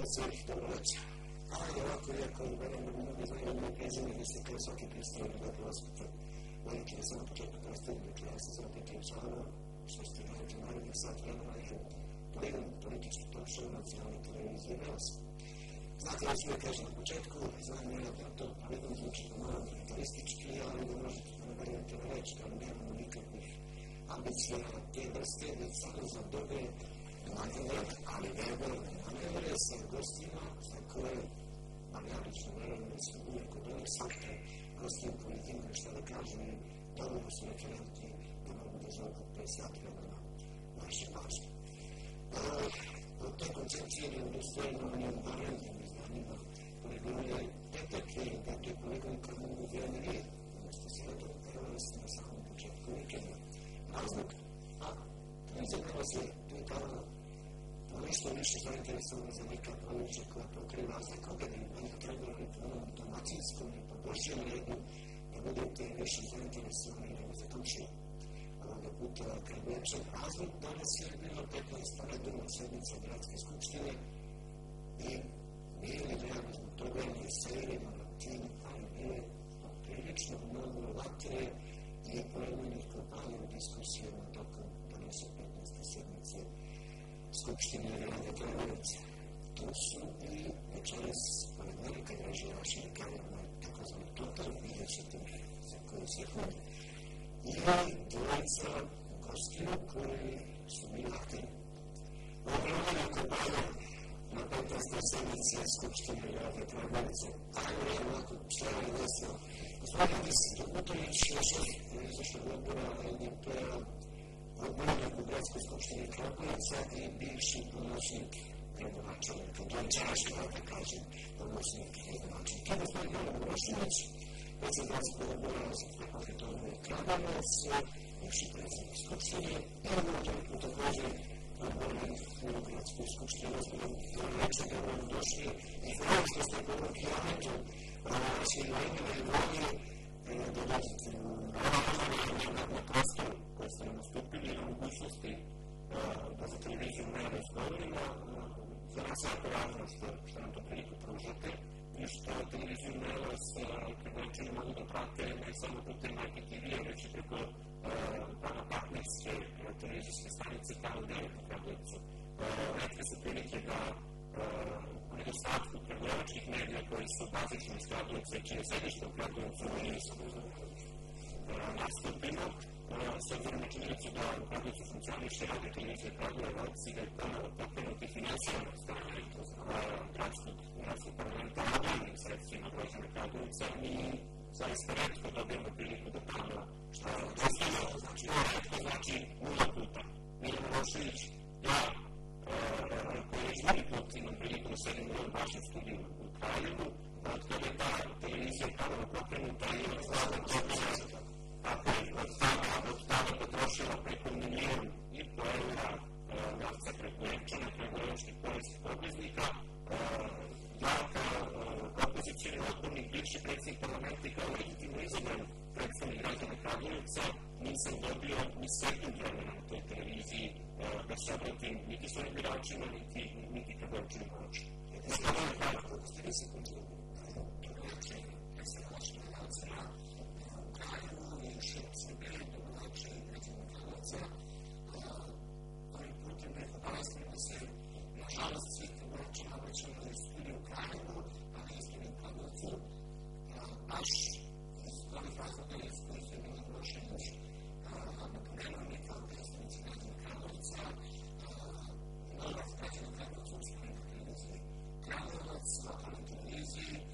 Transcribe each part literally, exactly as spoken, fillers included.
svih dobroća. Ali ovako, iako verujem da mnogi znaju moje prezime, vi ste kao svaki predstavljeni da vas pitam. Veliki je samo početno predstavljeni, dakle ja sam se opet tim članom, što ste gledali narednih sat vremena i gledam politički talk show nacionalne televizije Neos. Znate, ja ću da kažem na početku, znam ja da to pravidom zvuči da malo militaristički, ali da možete da ne verujete na reč, da nemamo nikakvih ambicija te vrste, već samo za dobe manevre, ali verbalne manevre sa gostima za koje, ali ja lično verujem da su uvijek od ovih sakta gostima koji imaju šta da kažu i dovoljno su referenti da mogu da zakupe sat vremena naše pažnje. Od te koncepcije ne udostojimo o njom varendim izdanjima poligone Petake i dakle poligon kad mogu vreme nije, umesto sredo, evo nas na samom početku vikenda. Razlog, a prizemljava se tu i tamo nešto više zainteresovano za neka područja koja pokriva razlikoga, da im ne treba i po onom domaćinskom i po Božjem redu, da budete više zainteresovani nego za tučije. Ovoga puta kad večer razlog, danas je bilo petnaesta redovna sedmica Gradske skupštine i nije li realno zbog toga nije serima na tim, ali nije prilično mnogo vatre i pojavljenih kampanja u diskusijama tokom danas petnaeste sedmice Skupštine Grada Kragujevca. To su i večeras pored velika dražija vaših kanalna takozvani total, vidjet ćete ih za koju sekundu. I dvojica gostiju koji su bili aktivni. Ovo je ono kampanja na petnaestoj sedmici Skupštine Grada Kragujevca. Ajmo je ovako šljavali veselo. Gospodin Idris Dragutović, šef izvršnog odbora L D P-a, odbornik u Gradskoj skupštini Kragujevca i bivši pomoćnik gradonačelnika, dočarašnji, da kažem, pomoćnik gradonačelnika. I gospodin Goran Milošević, predsjednik Gradskog odbora za pokretove Kragujevac, bivši predsjednik skupštine i odbornik u također odbornik u Gradskoj skupštini. Gospodin Goran da vam došli i hvala što ste govorili kilometru vaše imena i volje da dođete u na prostoru koje ste nam nastupili na mogućnosti da za televiziju ne razgovorimo. Za nas je jako važno što nam to priliku pružate i što televiziju Neos kredočini mogu da prate ne samo putem I P T V-a, već i preko partnerske televizijske stanice K L devet u Kragujevcu. Retke se prilike da u nedostatku kragujevačkih medija koji su bazični iz Kragujevca i čije sedište u Kragujevcu i nastupimo. S obzirom na činjenicu da u Kragujevcu funkcioniše radio televizije Kragujevac i da je ponovo pokrenuti finansijama strane gradskog parlamenta naglavnim sredstvima građana Kragujevca, mi zaista retko dobijemo priliku da tamo što dostavimo, znači retko znači nula puta. Milo Milošević, ja koji je žuri put imam priliku da sedim u ovom vašem studiju u Kraljevu, od kada je ta televizija ponovo pokrenuta i od tada tako je od tada od tada potrošila preko milijon i po eura novca preko Jevčana, kragujevačkih poreskih obveznika. Ja kao opozicijni odbornik, bivši predsjednik parlamenta i kao legitimno izabran predstavnik građana Kragujevca, nisam dobio ni sekund vremena na toj televiziji da se obratim niti svojim biračima, niti Kragujevčanima oči. Zato je hvala koliko ste vi sekundi dobili. Dobroveče, predstavljači gledalcima u Kraljevu i širom Srbije, dobroveče građana Kragujevca. Ovim putem bih obavestio da se, nažalost, svi Kragujevčani obraćaju u studiju u Kraljevu, a ne ispred u Kragujevcu. Baš iz ovih razloga iz kojih je Milo Milošević napomenuo mi kao predstavnici građana Kragujevca, novac građana Kragujevca uspori na televiziji Kragujevac, lokalnoj televiziji,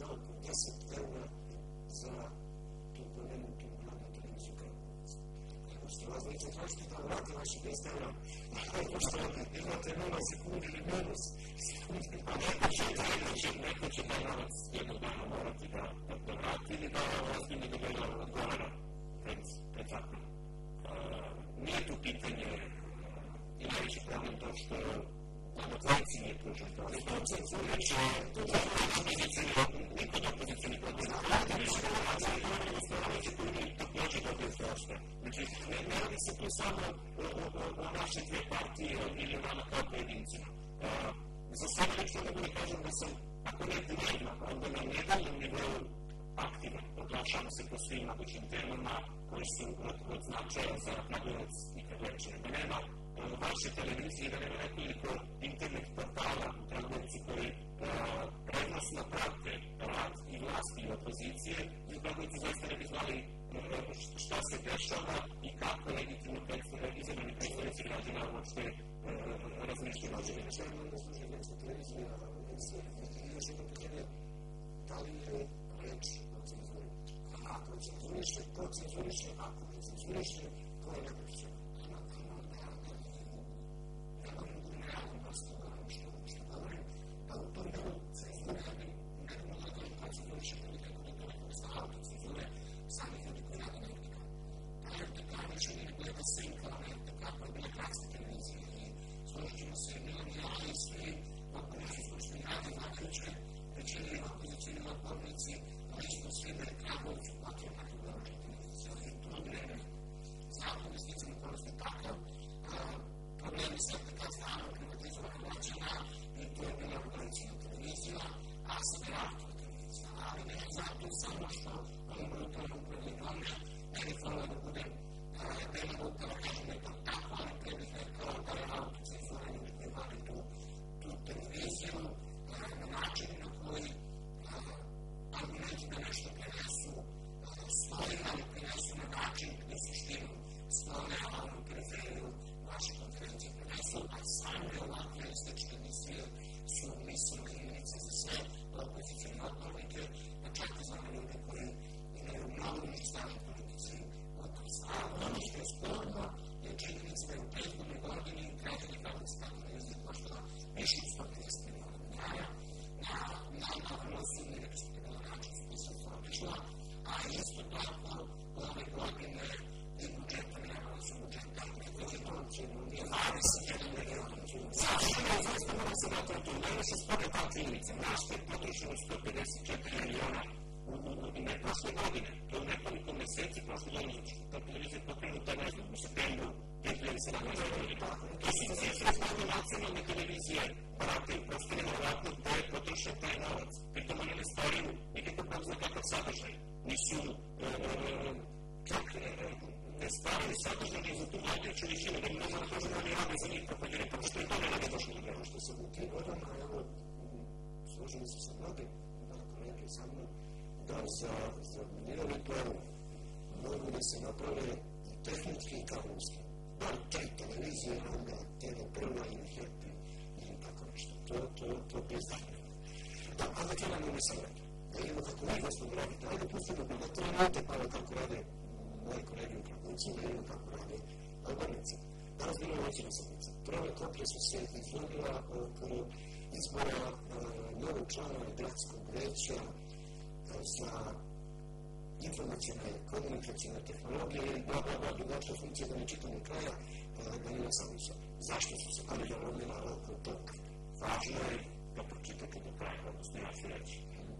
dao po deset eura za tu pomenutu glavnu televiziju Kragujevac. Ako ste vas neće tražiti da vrate vaše deset eura, ako što imate nula sekundi ili minus sekundi, a neko će, neko će, neko će taj novac jednog dana morati da, da, da vrati ili da ozbiljno da gleda odgovara pred, pred zakonom. Uh, nije tu pitanje uh, i najveći problem to što demokraciji nije pružen to. I to cenzuriče, to cenzuriče, niko od opozicijnih odbora. Vlada više demokracija i oni ostvaravajući koji mi također dobiju svašta. Znači, ne, ne radi se tu samo o, o, o, o naše dvije partije ili o nama kao pojedincima. Uh, za sada lično mogu da kažem da sam, ako ne dnevno, onda na nedeljnom nivou aktivan. Oglašamo se po svim mogućim temama koji su od, od značaja za Kragujevac nikad veće. Da nema vaše televizije, da nema nekoliko internet portala u Kragujevcu koji prednosno prate rad i vlasti i opozicije, i u Kragujevcu zaista ne bi znali šta se dešava i kako legitimno izabrani predstavnici građana uopšte razmišljaju o življenju. Sve jedno služi Hrvatska televizija, i još jedno pitanje, da li je reč o cenzuri? Ako cenzuriše, ko cenzuriše? Ako ne cenzuriše, ko je nepotičan? Pa u tom delu cenzure, ne mogu da kažem kao cenzuriše, ali kako da to neko vrsta autocenzure samih ljudi koji rade na R T K. Pa R T K više nije gleda sinka na R T K koja je bila Gradska televizija i složit ćemo se Milan i ja i svi odbornici skupštini rade vladajuće, većini opozicijni odbornici, ali smo svi da je Kragujevac uplatio na Kragujevačka televizija i to vreme zakon je sticam okolnosti takav. Problemi s R T K stranom privatizovana građana i to je bila organizacijna televizija, a sad je aktualna televizija. Ali ne je zato samo što oni budu to upravili dome, ne bih volio da bude nema luka da kažem da je to tako, ali pre bih rekao da je autocenzura ljudi koji vali tu, tu televiziju na način na koji argumenti da nešto prenesu stoji, ali prenesu na način gde suštinu sklone, a onu periferiju vaše konferencije prenesu, a same ovakve slične emisije su mislimo imenice za sve opozicijne odbornike, pa čak i za one ljude koji imaju mnogo niži stavljeni politici od toga. Ono što je sporno je činjenica da je u prethodnoj godini građani Kragujevačka televizija koštala više od sto pedeset miliona dinara na najmalo sumnjive respektabilne način su pisao otišla, a isto tako ove godine i budžetom nemalo su budžeta je dvadeset jedan miliona. Zašto je zaista moram se vratiti na to? Najviše spore ta činjenica. Našto je potrošeno sto pedeset četiri miliona u ne prošle godine. To je nekoliko meseci prošle godine, zato što ta televizija je pokrenuta, ne znam, u septembru dve hiljade sedamnaeste. To su sve snage nacionalne televizije, brate, prosto nevjerovatno da je potrošen taj novac. Pritom oni ne stvaraju nikakav prozor takav sadržaj. Nisu čak ne stvaraju sadržaj za tu vladajuću većinu, da mi možemo da kažemo oni rade za njih propagiraju, pa što je to ne rade došlo do greva. Što se u tim godinama, evo, složili su se mnogi kolege sa mnom, da za minirani plan mogu da se naprave i tehnički i kadrovski. Bar tri televizije, onda T V Prva ili Happy ili tako nešto. To, to, to je bezdavljeno. Da, a da krenemo mi sam rekli. Da vidimo kako vi gospodin radite. Ajde, pustimo da tri minute pa kako rade moji kolege u Kragujevcu, da vidimo kako rade odbornici. Danas bilo je većina sedmica. Prve kopije su se izvodila oko izbora novog člana gradskog veća za informacijone i komunikacijne tehnologije i bla, bla, bla, drugačija funkcija da ne čitam do kraja, Danila Savića. Zašto su se ali zalomila oko toga? Važno je da pročitate do kraja, odnosno ja ću reći.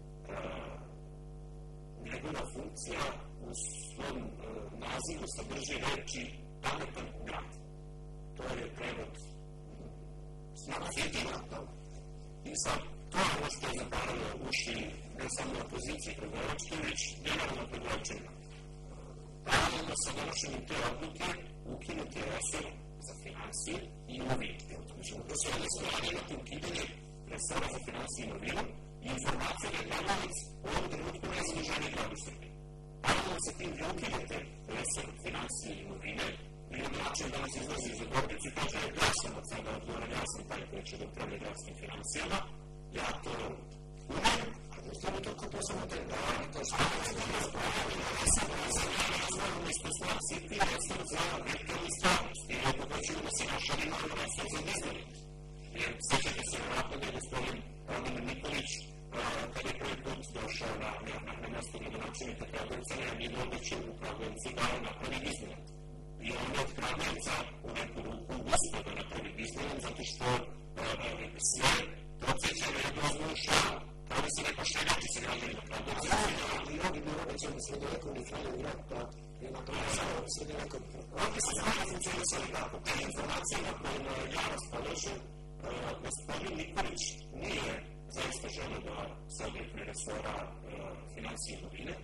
Njegova funkcija u svom nazivu sadrži reči pametan grad. To je prevod snagodjetina. I sad, to je ono što je zaparalo uši ne samo opoziciji Kragujevačke, već generalno Kragujevačanima. Paralelno sa donošenjem te odluke ukinuti je resor za finansije i imovinu. To se ovdje smo radi imati ukidanje resora za finansije i imovinu i informacija da je Kragujevac u ovom trenutku najzaduženiji grad u Srbiji. Paralelno sa tim vi ukinete resor finansije i imovine i na način da nas izlazi iz odbornici i kaže ja sam od sada odgovoran, ja sam taj koji će da upravlja gradskim finansijama, ja to umem, a Jednostavno to kupo samo te dane, to što je razvojno ispostavci i resor za virtualnu stvarnost. I ako hoćemo da se našalimo na resor za Disneyland. Jer sjećate se vjerojatno da je gospodin Vladimir Nikolić kada je prvi put došao na mesto gradonačelnika Kragujevca, najavio događaj u Kragujevcu da napravi Disneyland. I on je od Kragujevca u neku ruku uspio da napravi Disneyland zato što sve podsjeća na jednu ozbiljnu šalu. Kao da se neko šegači se građani na Kragujevca. I ovdje bi urobećeno srednjovekovni kraljev grad, pa je napravio samo srednjovekovni kraljev. Ovdje se sada funkcionisali tako. Te informacije na kojima ja raspolažem, gospodin Nikolić nije zaista želeo da se odrekne resora financije i imovine.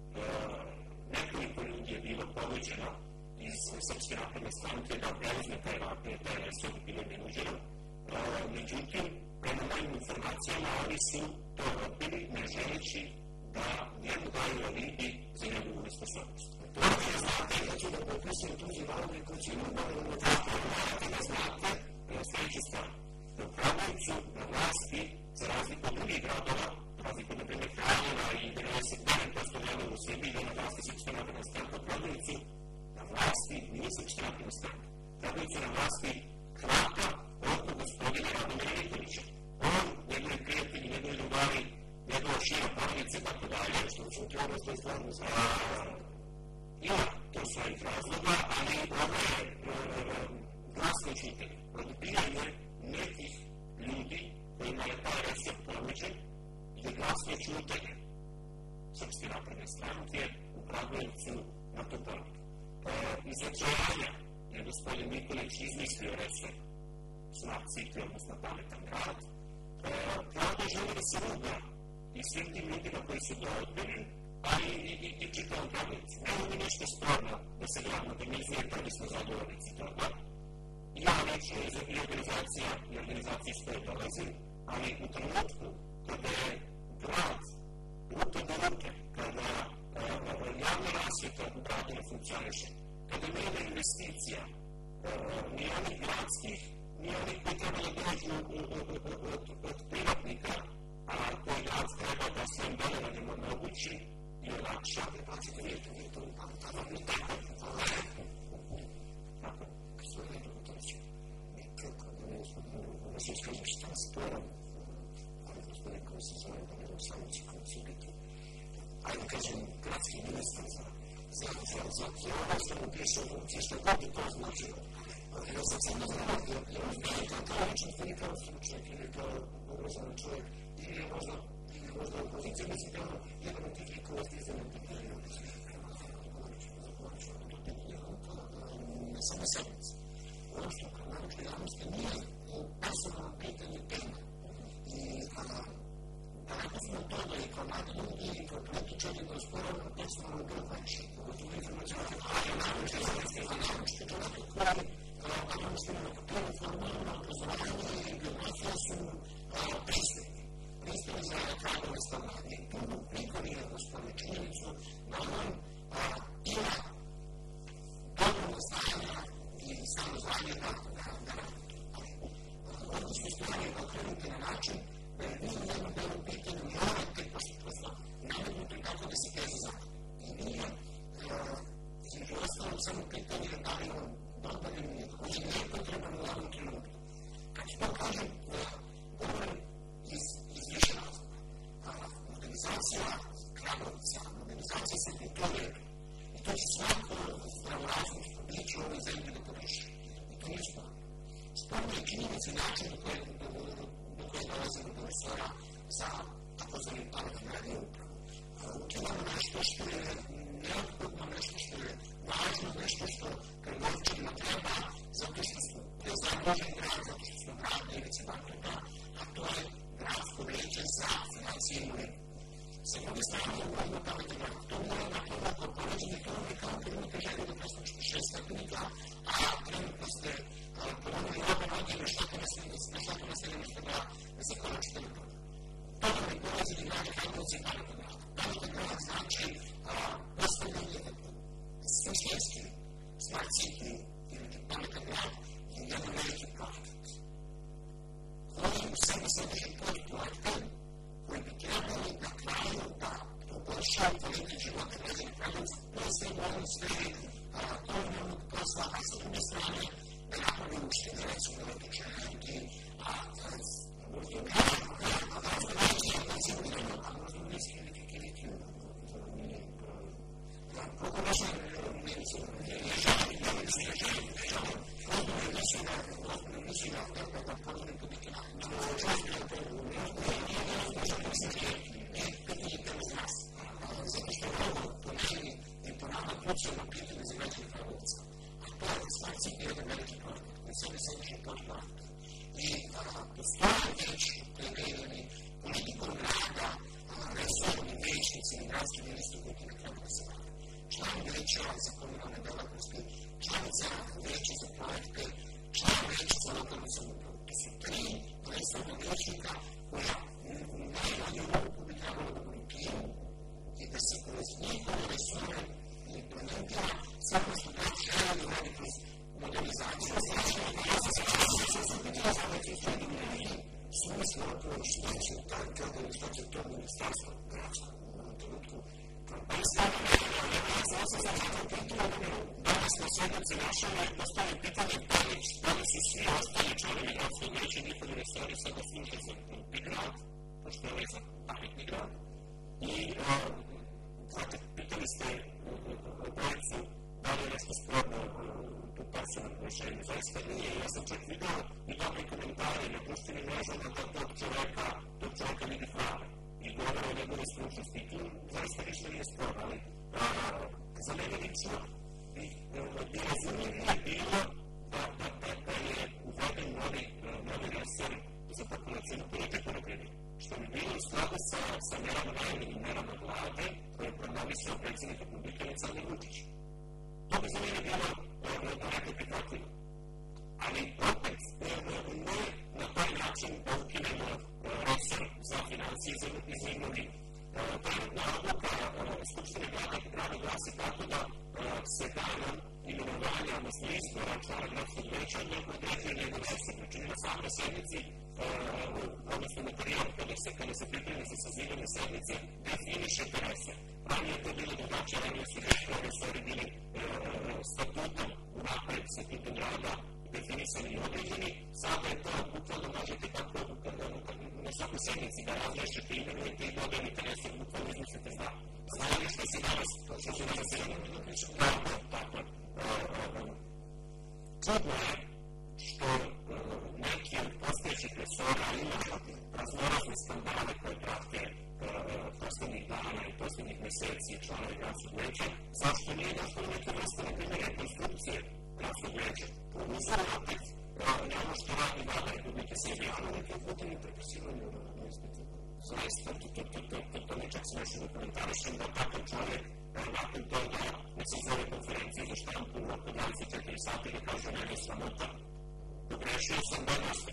Nekoliko ljudi je bilo ponuđeno iz Srpske napredne stranke da preuzme taj resor i bilo je nenuđeno. Međutim, prema mojim informacijama, oni su to odbili ne želeći da njemu daju alibi za njegovu nesposobnost. To je znate, ja ću da popisujem tuđi valovi koji će imati dobro na tako. Morate da znate sljedeću stvar. U Kragujevcu na vlasti, za razliku od drugih gradova, za razliku od naprimjer Kraljeva i devedeset devet posto gradova u Srbiji, da na vlasti Srpska napredna stranka u Kragujevcu, na vlasti nije Srpska napredna stranka. Kragujevcu na vlasti hvata oko gospodina Radomira Nikolića. On, njegovi prijatelji, njegovi ljubari, njegova šira porodica i tako dalje, što ću ti ono što je stvarno znao. Ima to svojih razloga, ali ovo je glasno čutanje. Odbijanje nekih ljudi kojima je taj resor ponuđen je glasno čutanje Srpske napredne stranke u Kragujevcu na tu ponudu. Iz računanja je gospodin Nikolić izmislio resor Smart City, odnosno pametan grad. Pravda želi da se ruga i svim tim ljudima koji su to odbili, ali i čitavom Kragujevcu. Nema mi ništa sporno da se grad modernizuje, prvi smo zagovornici toga. Ja neću i organizacija i organizacija iz koje dolazim, ali u trenutku kada je grad ruke do ruke, kada javna rasvjeta u gradu ne funkcioniše, kada nema investicija, ni onih gradskih, ni onih koji treba da dođu od privatnika, a koji grad treba da svojim delovanjem omogući i olakša. Pazite, vidite, vidite, tada mi tako, ali tako, što je dobro to reći, nikako da ne smo, da se iskažem šta sporom, ali gospodin koji se zove, da ne znam samoći koji će biti, ajde kažem, gradski ministar za za ovo što mu piše u funkciji, što god bi to značilo. Ja sam sam naznadio, jer on je kao ličnost, ili kao stručnjak, ili kao obrazovan čovjek, ili je možda, ili je možda opozicija, mislim da ono, jedan od tih likova stizane pitanje, ne samo sedmice. Ono što kao naročne javnosti nije personalno pitanje tema. I daleko smo od toga i kao mladi ljudi i kao političari da usporavamo personalno bilo više. Pogotovo informacijama, ali naročne javnosti, a naročne čovjeke koji jednostavno na kapiru formalno obrazovanje i biografija su pristupni. Pristupni za Kragujevec stavljanje. I tu niko nije gospodine činjenicu da on ima dovoljno znanja i samo znanje da radi. Ovdje smo stvari okrenuti na način da je vi u jednom delu pitanju morate posle nametnuti kako da se teze zakon. I nije, između ostalom, samo pitanje da li on dobar ili nije, koji je nepotreban u ovom trenutku. Kad to kažem, govorim iz više razloga. Modernizacija Kragujevca, modernizacija se kulture, i to će svako zdravorazumno biće u ovoj zemlji da podrži. I to nije sporno. Sporno je činjenica način do koje dolazimo do resora za takozvani pametni radni upravu. Ukidamo nešto što je neophodno, nešto što je važno, nešto što Kragujevčanima treba, zato što smo prezadužen grad, zato što smo grad na ivici bankrota, a to je gradsko veće za financije i imovinu. Sa druge strane, uvodimo pametan grad. To mora napraviti kao poređenje, to je kao kad imate želju da preskočite šest stepenika, a trenutno ste ponovili oba noge na štakama sljedećeg da se konačite na prvo. To nam je poređenje grada Kragujevca i pametan grad. Pametan grad znači postavljanje sistemski Smart City ili pametan grad je jedan veliki projekt. Koji u sebi sadrži podprojekte koji bi trebali da liječnika koja najmanje mogu publikavala u Brikinu i da se kroz njihove resore implementira svako što da želi radi kroz modernizaciju. Znači, ja sam se često sam pitala za neki srednji neki smisla koji šta će taj kada i šta će to ministarstvo gradsko u ovom trenutku propisati. Ja sam se zato pitala danas na sjednici našama i postavim pitanje da li su svi ostali članovi gradskog vijeća njihovi resori sada služaju za krupni grad, pošto je ovaj za pametni grad. I znate, pitali ste obojicu da li je nešto sporno u personalnom rješenju. Zaista nije. Ja sam čak vidio i dobri komentari na društvenim mrežama da tog čoveka, tog čoveka vidi hvale i govore o njegovoj stručnosti. I tu zaista ništa nije sporno, ali za mene lično bi razumljivije bilo da je uveden novi resor za populacijnu politiku, na primjer, što bi bilo u skladu sa merama najavljenim merama vlade koje je promovisao predsjednik Republike Aleksandar Vučić. To bi za mene bilo donekle prihvatljivo. Ali opet ne na taj način da ukinemo resor za financije i za imovinu. Trenutna odluka Skupštine grada glasi tako da se danom imenovanja, odnosno izbora člana gradskog vijeća određuje njegov resor. Znači na samoj sednici, odnosno materijal kada se pripremi za sazivanje sednice, definiše te resor. Ranije je to bilo drugačije, ranije su resori bili statutom unapred, statutom grada definisani i određeni. Sada je to bukvalno možete tako na svakoj sednici da razrešite imenujete i dodajete resor, bukvalno izmislite zna. Znali što se danas, što se danas imenujemo da pričamo. Tako, tako. Čudno je što neki od postojećih resora imaju raznorazne skandale koje prate poslednjih dana i poslednjih meseci članovi gradskog vijeća. Zašto nije došlo neke vrste, na primjer, rekonstrukcije gradskog vijeća? Po uzoru opet na ono što radi Vlada Republike Srbije, ali neke uputene prepisivanje u narodnom ispitu. Zaista, to mi čak smešno da komentarišem da takav čovjek nakon toga ne se zove konferenciju za štampu u oko dvadeset četiri sati da kaže meni je sramota. Pogrešio sam da nastav.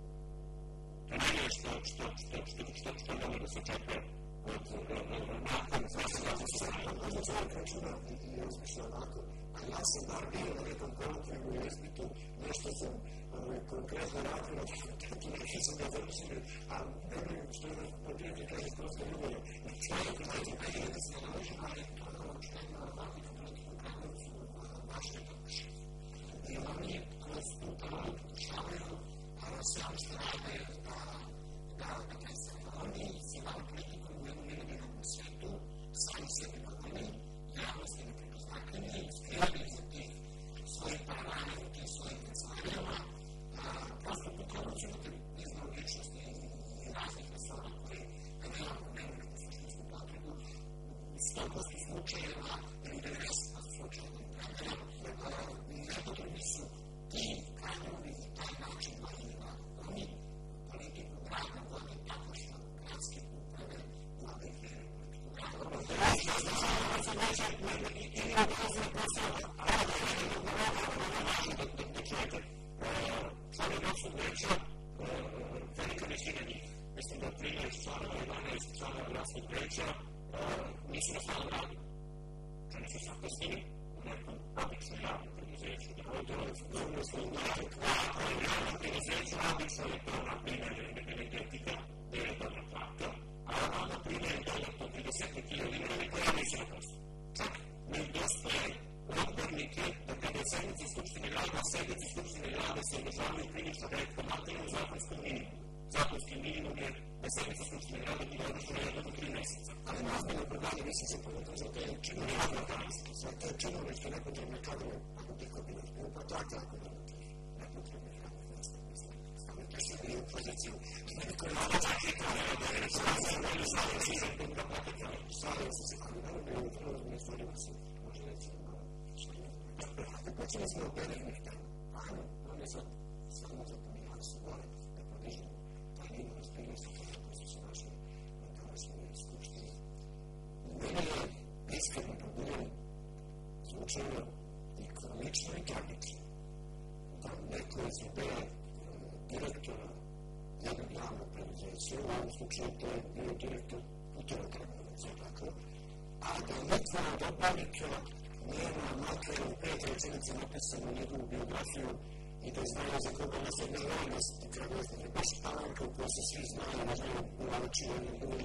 To nije nešto što ne može da se očekuje od nakon zvršenja sa stranom. Možda čovjek računa i razmišlja onako, a ja sam bar bio na nekom kolokviju u ispitu, nešto sam konkretno radio, tako neki sam ga završili, a ne vidim što je od prijateljka iz prosto ljubova. Čovjek radim, a je da se naloži, ali to je ono što ima ovakvih politiku kako su vaše pokuše. I oni kroz tu politiku pokušavaju sve ono što rade da predstavljaju. Oni se bave politikom u jednom nevidenom svetu, sami sebi podobni, javnosti neprepoznatljivi, skrivani za tih svojih paravana u tim svojim kancelarijama, prosto pokrenući na te iznovu ličnosti i raznih resora koji realno nemaju neku suštinsku potrebu. U sto posto slučajeva ili devedeset posto slučajeva nepotrebni su ti kadrovi i taj način vladanja vlada. Oni politiku grada vode tako što gradske uprave vode i politiku grada. Ja znam da sam veća i ima razne posao, ali da je važno da čujete članovi gradskog vijeća, velika većina njih, mislim da trinaest članova, jedanaest članova gradskog vijeća nisu na stalnom radu. Oni su zaposleni u nekom običnom javnom preduzeću, da ovdje zovno su u javnom preduzeću, obično je to na primjer energetika, da je dobra plata, a na primjer dodatno trideset hiljada dinara koja nisu na poslu. Čak ne dostaje odbornike da kada je sednici Skupštine grada, sednici Skupštine grada se održavaju prilično redko materijalno zakonskom minimumu. Zakonski minimum je da sednica Skupštine grada bila održana jedno do tri meseca. Ali nazbeno programe mislim se povodno za te činove organizacije, za te činove što nepotrebne kadrove, ako tih kabinet grupa, tako ako nema tih nepotrebnih radnih mesta. Stavite se i u poziciju neko je malo zaključeno, da je stavljeno da je stavljeno se za to da platite, stavljeno se se kako da ne bilo vrlo zbog stvarima se može reći počeli smo od benignih tema, ajmo, on je sad samo za pomijali su gore da podižemo taj nivo razbiljnosti tema koji su se našli na današnjoj skupštini. Meni je iskreno pobuđen zvučeno i kronično i tragično da neko izabere direktora jednog javnog preduzeća institucije, u ovom slučaju to je bio direktor kulturnog trgovnice, tako, a da Litvana Dobanika nema makar u pet rečenica napisano njegovu biografiju i da znaju za koga nas je nevanost i kragozna je baš palanka u kojoj se svi znaju, ne znaju ulači jedne druge.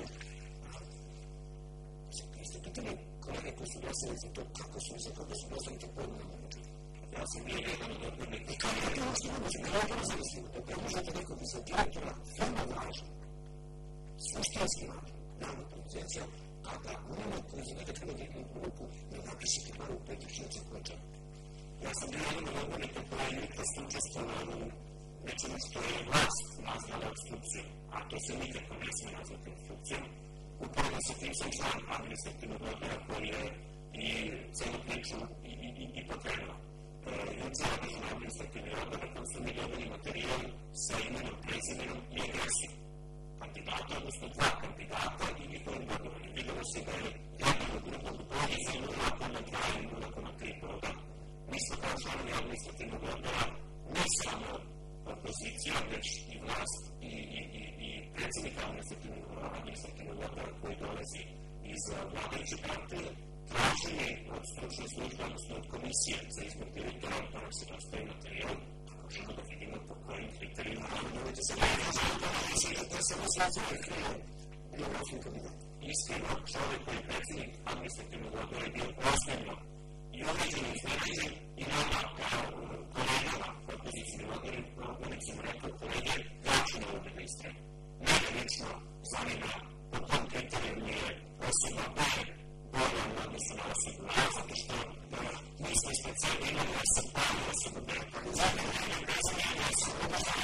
Jeste pitali kolege koji su glasili za to, kako su i za koga su glasili to pojma na međutim? Ja sam bio jedan od odbornika. I kao je to što možete, ne možete zamisliti, da predložite nekog za direktora veoma važno, suštinski važno, javna preduzeća, a da onima koji za njega treba dignu ruku ne napišete bar u pet rečenica koje čemu. Ja sam bio jedan od odbornika koji je nikad učestvovao u nečemu što je vlast nazvala obstrukcijom, a to se nikako ne smije nazvati obstrukcijom. Upravo sa tim sam član administrativnog odbora koji je i celu priču i pokrenuo. Juče je održan administrativni odbor na kojem su mi dobili materijal sa imenom, prezimenom i adresom kandidata, odnosno dva kandidata i njihovim bodovanjem. Videlo se da je jedan od drugog bolje za nula zarez dva i nula zarez tri boda. Mi smo kao članovi administrativnog odbora ne samo opozicija, već i vlast i predsjednik administrativnog odbora koji dolazi iz vladajuće partije, tražili od stručne službe, odnosno od komisije za izbor direktora, da nam se dostavi materijal, možemo da vidimo po kojim kriterijima. Nemojte se ne kažete da sam osvađao krije biografiju kandidata. Iskreno, čovjek koji je predsjednik administrativnog odbora je bio osnovno i uređen i iznenađen i nama kao kolegama opozicijnim odbornicima rekao kolege, ja ću na ovom ministre. Mene lično zanima po kom kriteriju je osoba B bolja u odnosu na osobu A, zato što mi smo ispred sebe imali osobu A i osobu B. Zato je prezimljena osoba,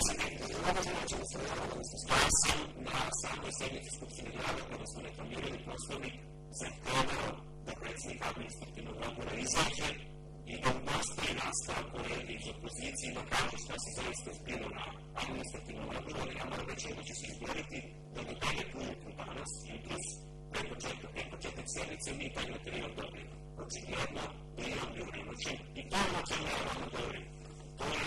ja sam na samoj sednici Skupštine grada kada smo reklamirali Poslovnik zahtevao da predsjednik administrativnog odbora izađe i da nastavi nastav kolege iz opozicije i da kaže šta se zaista zbilo na administrativnom odboru, ali ja moram reći da će se izboriti da do dalje ujutru danas, jutros, preko početak sednice, mi taj materijal dobijemo. Očigledno da je on bio nemoćen i to je o čemu ja vam govorim. To je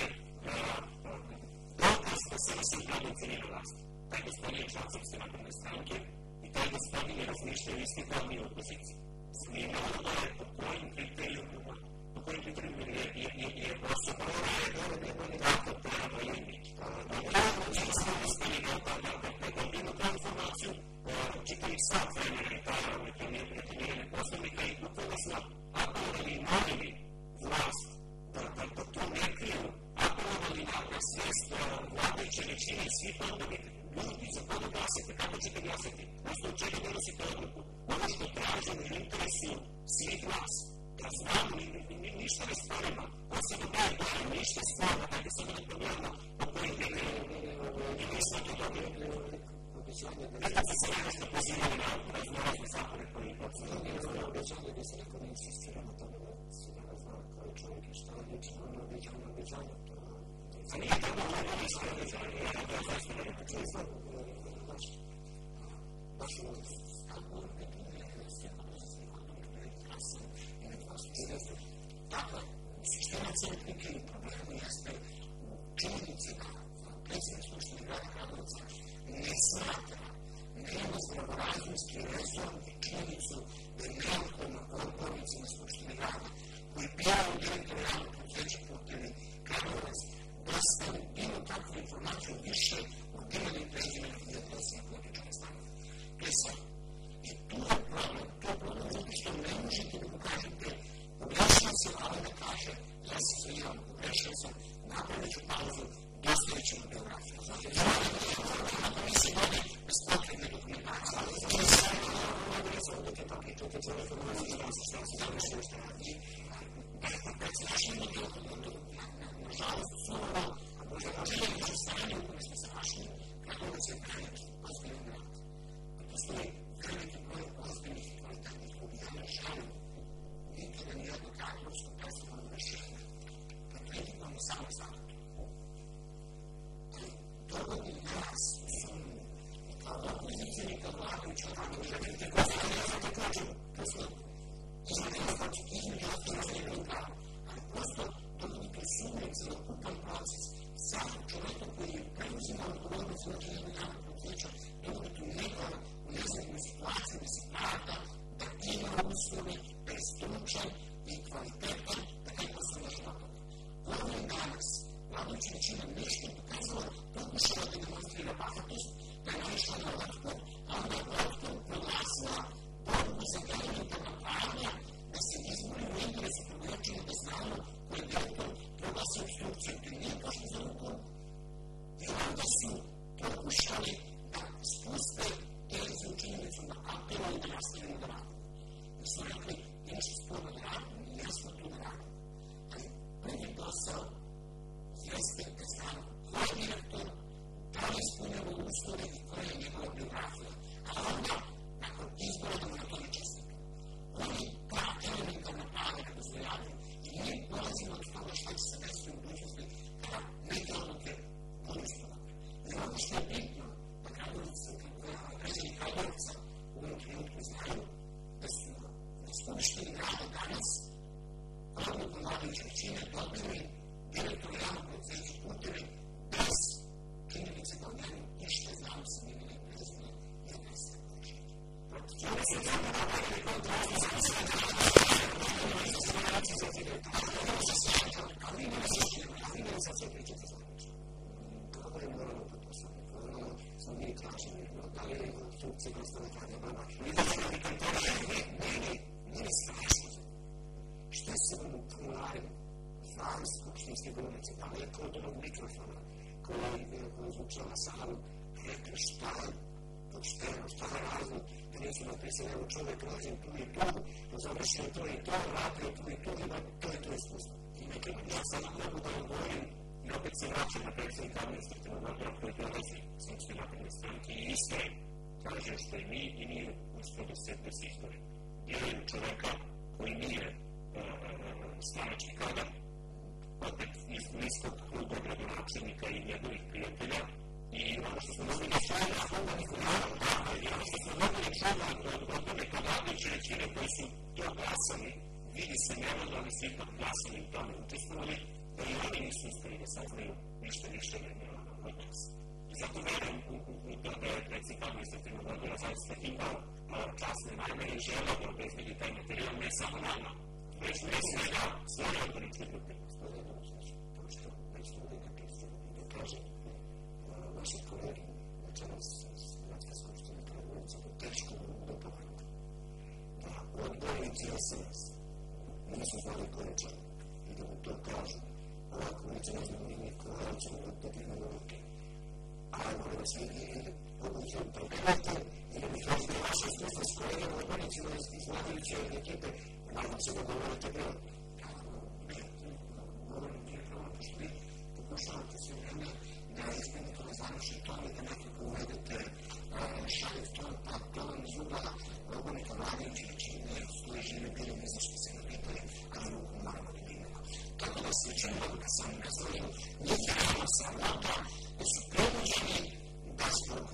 dokaz da se nisam gledao cenjena vlast. Taj gospodin je član Srpske napredne stranke i taj gospodin je razmišljao isti kao mi u opoziciji. Zanimljivo da je po kojim kriterijima po kojim kriterijima je osoba koja je tako pravo i imidž. Ja sam gospodin da dobijemo tu informaciju čitavih sat vremena i tada reklamiranje Poslovnika i upravo smo apelovali i molili vlast da to ne kriju, apelovali na svest vladajuće većine i svih odbornih ljudi za koga glasite, kako ćete glasiti, odnosno od čega donosite odluku. Ono što tražimo u interesu svih nas, da znamo ništa ne stvarimo, osim da je da ništa stvarno, tako samo da pogledamo po kojim i nismo to dobili. Nekada se nešto pozivali na raznorazne zakone koji odsudili. Ovo je obećanje da se neko ne insistira na tome da se nema zna koji čovjek i šta je lično ono obećanje, obećanje. A nije to ono ono ništa obećanje, ja to zaista ne neko čuje znam. Baš u stavku nekada se i nekada su izrazno. Dakle, suština cijeli klike i problemi jeste u činjenici da predsjednik Skupštine grada Kragujevca ne smatra, nema zdravorazumski rezon i činjenicu da je neophodno odbornici na Skupštini grada koji biraju direktora javnog preduzeća Putevi Kragujevac dostavi bilo takvu informaciju više od imena i prezimena i adresa političke stanove. To je sve. I tu je problem, to je problem zato što ne možete da mu kažete pogrešio sam, ali ne kaže ja se izvinjam, pogrešio sam, napravit ću pauzu, dostavit ću na biografiju. Znači, ako nisi vodi bez potrebne dokumentacije, ali to je sve ono da se odete tako i to kad se reformuje šta se šta se završio šta radi. Dakle, kad se našli na bilo nažalost, surovo, a možda očinjeni su stanje u kojoj smo se našli, kako da se Čovjek rađen tu i tu, završio to i to, radio tu i tu, ima to i to iskustvo. Ja samo mogu da odgovorim i opet se vraćam na predsjednika administrativnog odbora koji dolazi Srpske napredne stranke i istoje kaže što i mi i mi u skladu da se istoje. Biraju čoveka koji nije stranački kadar, opet iz bliskog kruga gradonačelnika i njegovih prijatelja. I ono što smo mogli da čujemo od ono što smo mogli da čujemo od odbore vladajuće većine koji su to glasali, vidi se njeno da oni su ipak glasali i tome učestvovali, da i oni nisu uspeli da saznaju ništa više od nas. I zato verujem u to da je predsjednik administrativnog odbora zaista imao časne namere i žele da obezbedi taj materijal ne samo nama, već ne svega svoje odborničke grupe. Gospodine Domičnić, to što već to uvijek napisano i da kažem vaši kolegi, večeras iz Gradske skupštine Kragujevaca, to teško dopovrati. Da odbornici S N S nisu znali ko je član i da mu to kažu. Ovako, neće ne znamo ni niko, ali ćemo da dignemo ruke. Ali molim vas, ili odbornici vam preberate, ili bih vas da vaše iskustva s kolegama odbornicima iz vladajuće ekipe, nadam se da govorite bilo. Govorim direktno, pošto vi pokušavate sve vreme da izmenite ovaj završen ton i da nekako uvedete šaljev ton, pa ton iz ugla odbornika vladajuće većine, stoji žive bili, ne znaš što se ne pitali, ali ruku moramo da imamo. Tako da se većina odluka sam ne zovem, njih je realno sramota, da su predloženi da zbog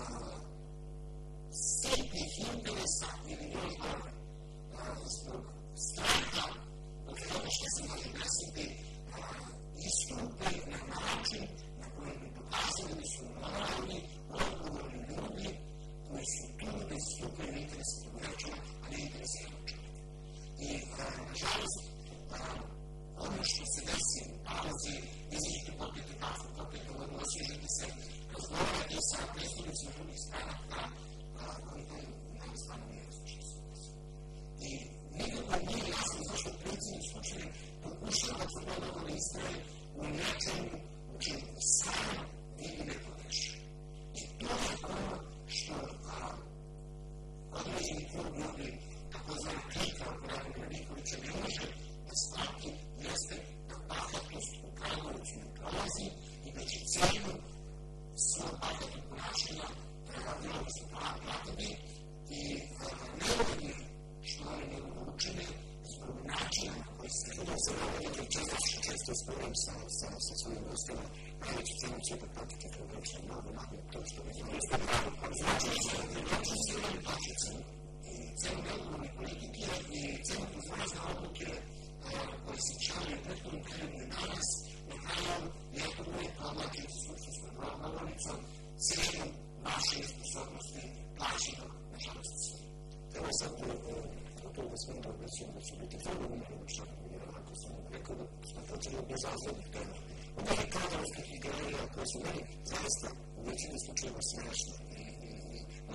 sitnih interesa ili još gore, zbog straha, od toga što se može desiti, istupe na način na koji bi pokazali da su moralni, odgovorni ljudi koji su tu da istupaju interesi građana, a ne interesi jednog čovjeka. I, nažalost, ono što se desi u pauzi, izađete popiti kafu, popiti vodu, osvježite se, razgovarate sa predstavnicima drugih stranaka, koji to nam stvarno nije jasno što se desi. I nikako nije jasno zašto predsjednik Skupštine pokušava da se dobro da istraje u nečemu u čemu sam vidi ne pogreši. I to je ono što određeni krug ljudi, tako zvana klika oko Radimira Nikolića, ne može da shvati, jeste da bahatost u Kragujevacu ne prolazi i da će cijelu svoj bahatog ponašanja vrlo da se platiti i nevoljni što oni ne učine zbog načina na koji se da se navodite često sporim sa svojim gostima, najveći cenu će da platite kao vreća mnogo manje to što vi znate. Znači da se imali plaću cenu i cenu neodgovorne politike i cenu razne odluke koje se čali u prethodnom periodu i danas, na kraju neko uvijek podlake sa skupštinskom govornicom cenu vaše nesposobnosti plaćeno, nažalost, sve. Evo sad o toga smo da obvećamo da će biti vrlo umrlo jer ako sam rekao da smo počeli bez razlognih tema. Od ovih kadrovskih igrarija koje su meni zaista u većini slučajeva smešne i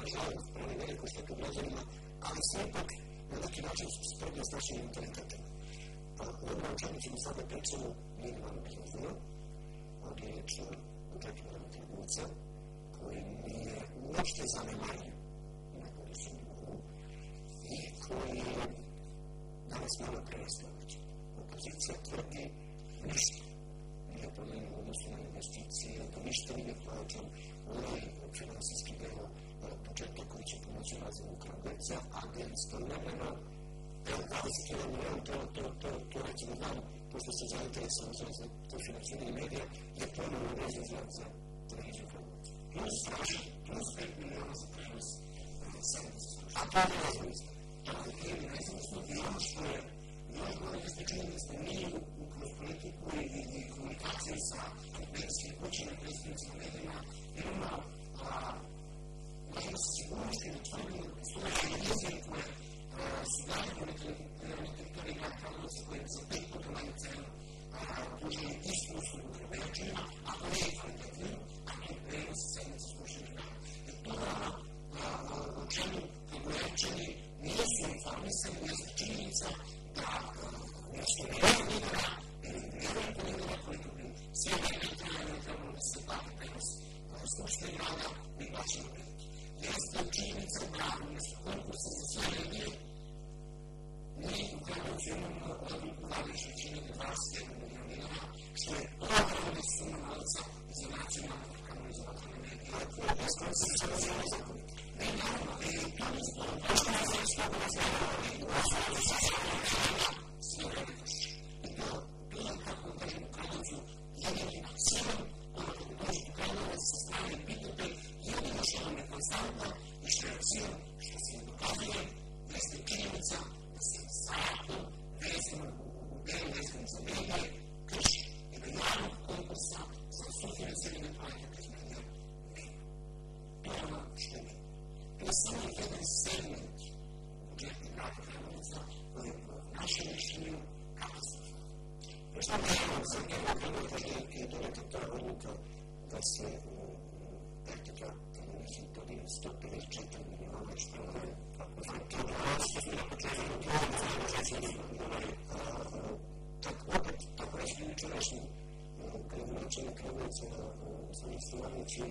nažalost, pravi veliku štetu građanima, ali se ipak na neki način sprednje s našim mentalitetima. Pa ono o čemu ćemo sada pričamo nije malo biznisno, ovdje je riječ o budžetu relativnog novca, koji nije uopšte zanemario na godišnjem nivou i koji je danas malo prerastavljajući. Opozicija tvrdi ništa nije promenilo odnosno na investicije, da ništa nije plaćan onaj finansijski deo budžeta koji će pomoći razvoju Kragujevca, a da je istovremeno dvadeset jedan milion, to recimo znam, pošto se zainteresujem za to finansiranje medija, je ponovno vezan za televiziju Kragujevca. Plus pet miliona za prenos sedmice. A to je nezavisno. To je nezavisno i ono što je još gore jeste činjenica da mi kroz politiku i komunikaciju sa medijskim kućima i predstavnicima medijima imamo možemo se sigurnosti da tvrdimo da postoje televizije koje su daleko na teritoriji grada Kragujevca koje za pet puta manje cenu pružaju istu uslugu Kragujevčanima, ako ne je kvalitetniju, a to je prenos sedmice Skupštine grada. I to je ono o čemu Kragujevčani nisu informisani, jeste činjenica da nešto vjerujem lidera ili vjerujem po lidera koliko bi svi medijima trebalo da se plati prenos Skupštine grada i plaćamo biti. Jeste činjenica da umjesto konkursa za sve medije mi u Kragujevcu imamo odluku vladajuće većine do dvadeset jedan milion dinara, što je ogromna suma novca za nacionalnu kanalizatorne medije. Dakle, bez konca se razvijamo zakoniti. Ne, naravno, i to je zbog prošlo na sve stoga razvijamo i glasovali sa zakonima sve vreme košće. I to je, kako kažem, u Kragujevcu jedini cilj, ono kada dođete u Kragujevac sa strane i pitate, jedino što vam je konstantno i što je cilj, što se dokazuje, jeste činjenica da se zakon vezano u delu vezano za medije krši i da javnog konkursa za sufinansiranje projekata iz medija nema. To je ono što je. To je samo jedan segment budžeta grada Kragujevca koji je po našem mišljenju katastrofa. Što je ono za Kragujevca je doneta ta odluka da se R T K televiziju podigne sto pedeset četiri miliona, što je kako znam, to je ono što smo na početku govorili. Tako opet, tako reći jučerašnji gradonačelnik Kragujevca Zvonimir Stevanović je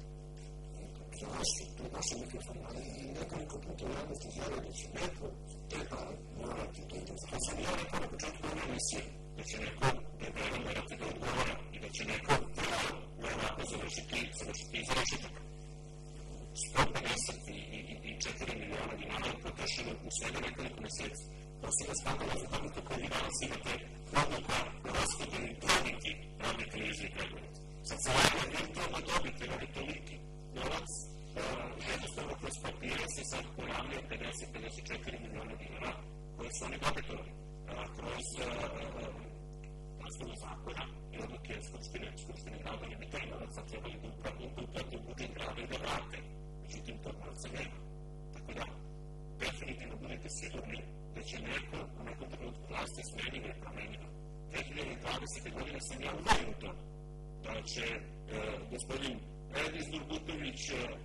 za naše mikrofone, ali i nekoliko puta u javnosti izjavio da će neko te pare morati da ide. To sam ja rekao na početku ove emisije, da će neko debelo morati da odgovara i da će neko prvo verovatno završiti i završiti. sto pedeset četiri miliona dinara je potrošeno u svega nekoliko meseci. Posebno skandalozno za odluku koju vi danas imate odluka o raspodeli dobiti radne televizije Kragujevac. Sad se javlja virtualna dobit, jer je toliki novac, jednostavno kroz papire se sad pojavlja pedeset do pedeset četiri miliona dinara koje su oni dobitovali kroz nastavno zakona i odluke Skupštine grada ne bi taj novac sad trebali da uplate u budžet grada i da vrate. Međutim, tog novca nema. Tako da, definitivno budete sigurni da će neko u nekom trenutku vlasti smenjiva i promenjiva. dve hiljade dvadesete godine sam ja uveren u to da će gospodin Edis Durgutović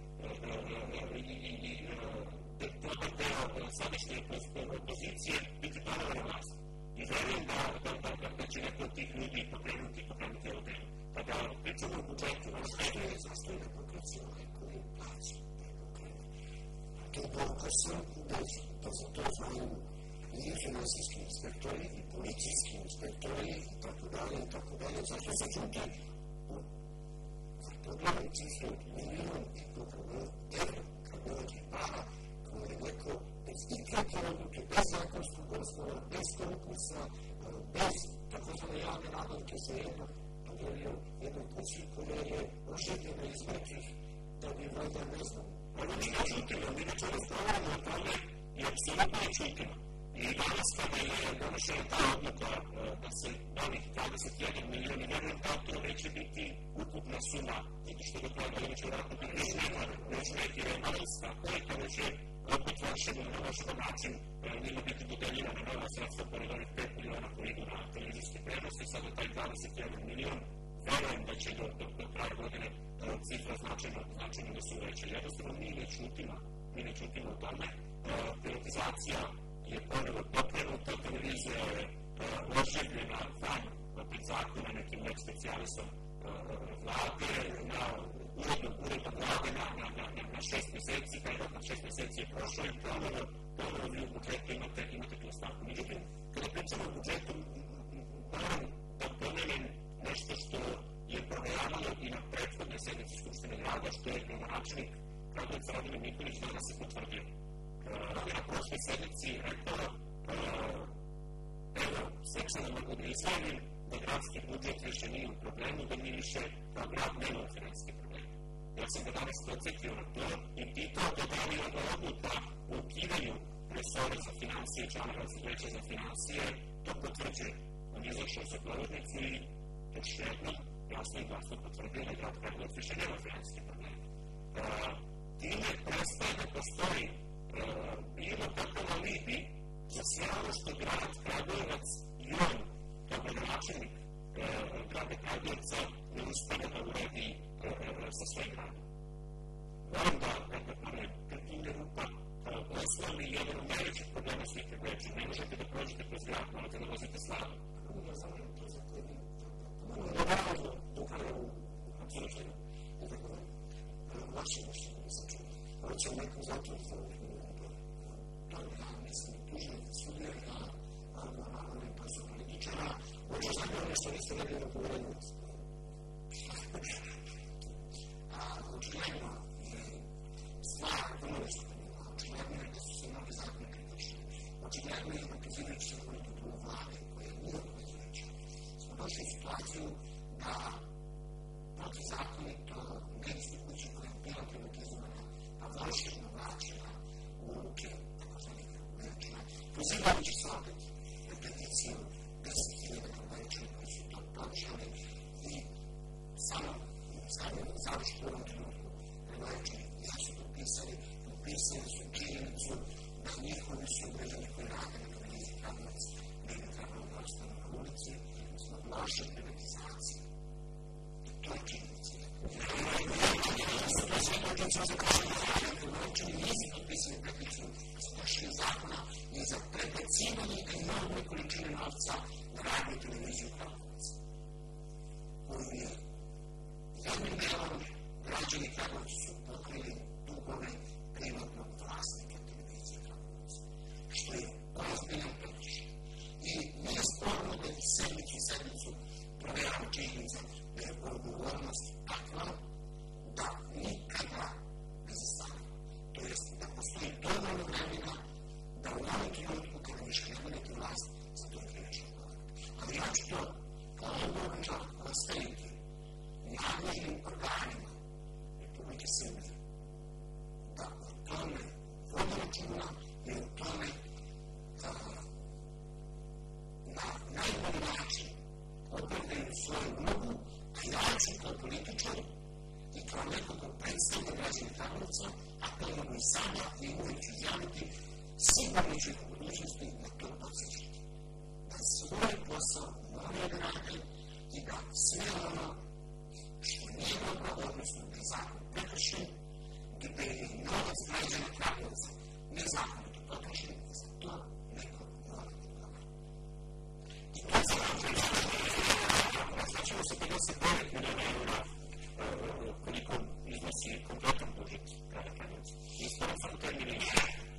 i dobar deo sadašnje opozicije biti ponovo na vlasti. I verujem da će neko od tih ljudi pokrenuti pokrenuti ovu temu. Kada pričamo o budžetu, ono što je zastoji demokracija koji plaća taj pokrenuti. To je dokazano da za to znaju i finansijski inspektori, i policijski inspektori, i tako dalje, i tako dalje. Zašto se čuti za pogledaju cifre od milijon i pokrenuti evra kragujevčkih para koje je neko bez ikakve odluke, bez zakonskog osnova, bez konkursa, bez takozvane javne nabavke za jedno podelio jednoj kući koja je oživljena iz mrtvih da bi valjda ne znam. Ali mi ne čutimo, mi ne čutim govorimo o tome i apsolutno ne čutimo. I danas kada je donošena ta odluka da se ovih dvadeset jedan milion i verujem da to neće biti ukupna suma, zato što do toga neće vratno biti već neki rebalans, tako je kada će opet na vašem način njima biti dodeljivana nova sredstva pored ovih pet miliona koji idu na televizijski prenos i sada taj dvadeset jedan milion verujem da će do, do, do kraja godine cifra značajno, značajno da se uveća. Jednostavno mi ne čutimo, mi ne čutimo o tome. Privatizacija je ponovo pokrenuta, televizija je oživljena van opet zakona nekim nek specijalisom vlade, na urednom vlade na, na, na, na šest meseci, pa jedan na šest meseci je prošao i ponovo, ponovo vi u budžetu imate, imate tu stavku. Međutim, kada pričamo o budžetu, moram da pomenem nešto što je provejavalo i na prethodnoj sednici Skupštine grada, što je gradonačelnik Kragujevca Radomir Nikolić danas se potvrdio. On je na prošloj sednici rekao, evo, svečano mogu da izjavim da gradski budžet više nije u problemu, da mi više kao grad nemamo finansijske probleme. Ja sam ga danas podsjetio na to i pitao da da li je odluka u ukidanju resora za finansije i članova veća za finansije, to potvrđuje. On je izašao sa govornicu i još jednom jasno i glasno potvrdio da grad Kragujevac više nema finansijske probleme. Time prestaje da postoji bilo kakav alibi za sve ono što grad Kragujevac i on, kao gradonačelnik grada Kragujevca, ne uspeva da uradi sa svojim gradom. Moram da pomenem krpinje rupa kao osnovni i jedan od najvećih problema svih Kragujevča. Ne možete da prođete kroz grad, morate da vozite slavu. Ja znam da je to za koje mi naravno do kraja u apsolutno i tako da vaše mišljenje nisam čuo. Ovo će nekom zatvor za ovih minuta. To je ja nisam tužnik sudija, ja naravno ne posao političara. Možda znam da ono što niste radili na poverenju. A očigledno je stvar vrlo nestabilna. Očigledno je da su se mnogi zakoni kritični. Očigledno je dokazivajući se politiku vlade koja nije obvezujuća. Smo došli u situaciju da protizakonito medijske kuće koja je bila privatizovana, a volšebno vraćena u ruke takozvanih Kragujevčana, pozivajući se opet na peticiju deset hiljada Kragujevčana koji su to podržali i samo završiti u ovom trenutku Kragujevčani jesu potpisali, potpisali su činjenicu da njihovi sugrađani koji rade na televiziji Kragujevac ne bi trebalo da ostanu na ulici zbog loše privatizacije. To je činjenica. To sve dođe za kažem da Kragujevčani nisu potpisali peticiju za došenje zakona i za prebacivanje enormne količine novca na radio televiziju Kragujevac, koju je jednim delom građani Kragujevca su pokrili dugove privatnog vlasnika televizije Kragujevac, što je ozbiljan prekršaj. I nije sporno da je sedmicu sedmicu proverava činjenica da je odgovornost takva da nikada ne zastane. To jest da postoji dovoljno vremena da u ovom trenutku kada više ne budete vlast za to je krivično odgovoriti. Ali ja ću to kao odgovoran čovjek ostaviti nadležnim organima Republike Srbije da o tome vode računa i o tome na najbolji način opravdaju svoju ulogu, a ja ću kao političar i kao neko ko predstavlja građane Kragujevca, a to mogu i sada i uvijek ću izjaviti, sigurno ću ih u budućnosti na to podsjećati. Da svoj posao moraju da rade i da sve ono što nije dobro, odnosno da je zakon prekršen, gde je novac građana Kragujevca nezakonito potrošen, za to neko mora da odgovara. I to se znači se pedeset devet miliona eura koliko iznosi kompletan budžet grada Kragujevca. I skoro samo terminiše.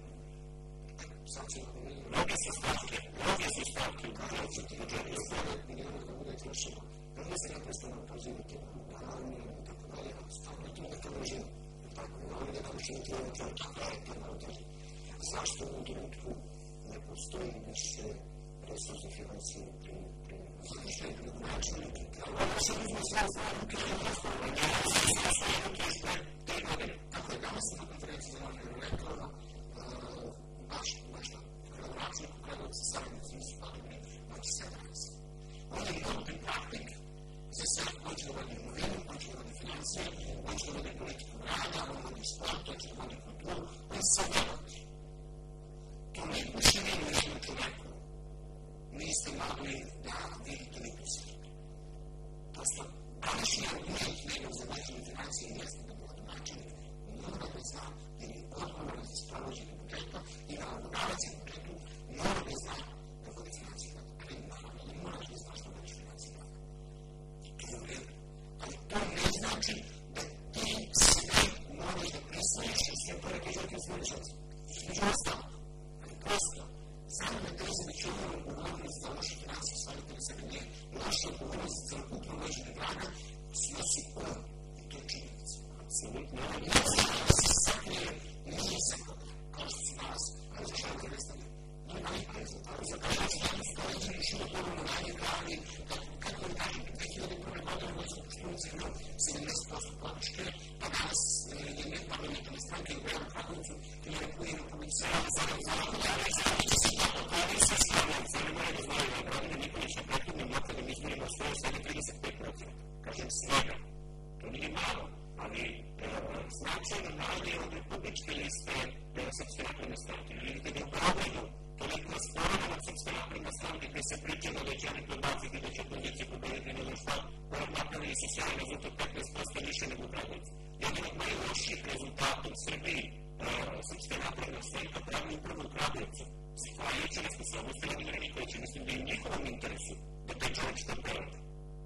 Mnoge su stavke, mnoge su stavke u budžetu. Budžet je devet miliona da bude trošeno. Mnogo se neprestano pozivati na armiju i tako dalje, a stavno to neka režima. Tako je, ali neka režima treba to tako je to navodili. Zašto u ovom trenutku ne postoji više resursa financije pri zato što je gradonačelnik i Kragujevca se uzme sve stavke i ostalo ne sve stavke što je te godine. Tako je, danas sam na konferenciji za novinare rekao baš nešto. Gradonačelnik u Kragujevca saradnici nisu podobni moći sedanaca. On je open praktik za sve, on će da vodi imovinu, on će da vodi financije, on će da vodi politiku grada, on vodi sport, on će da vodi kulturu, on sve da vodi. To ne uši nije u jednom čoveku. Niste mogli da vidite ni u Srbiji. Prosto povećati. Između ostalo, prosto, Sami Medvezović je imao odgovornost za loše financije, stavite na sebe nije loša odgovornost za ukupno vođenje grada, snosi on i to je činjenica. Apsolutno. Nije se sakrije, nije se kao što se danas različavate predstavljaju. Nema nikada rezultata. Zato što će danas to jedini život dovoljno najnika, ali kako da kažem, dve hiljade prve godine u Vojsku Koštunici imao sedamdeset posto podrške, pa danas je neparlamentarne stranke u Belu Kragujevcu, koji je Republika publicirala za razvojno da je zajednice se tako. To je sve stavljeno, sve ne moraju da znaju da je Vladimir Nikolić na prethodnim lokalnim izborima osvojio samo trideset pet procenta. Kažem svega. To nije malo, ali značajno manje od republičke liste Srpske napredne stranke. Vidite da u Beogradu toliko rasporeno od Srpske napredne stranke gde se pričalo da će oni podbaciti da će opozicija pobediti nego šta, napravili su sjajan rezultat petnaest posto više nego u Kragujevcu. Jedan od najlošijih rezultata u Srbiji Srpske napredne stranke pravi upravo u Kragujevcu. Zahvaljujući nesposobnosti Vladimira Nikolića, mislim da je u njihovom interesu da taj čovjek što prevodi.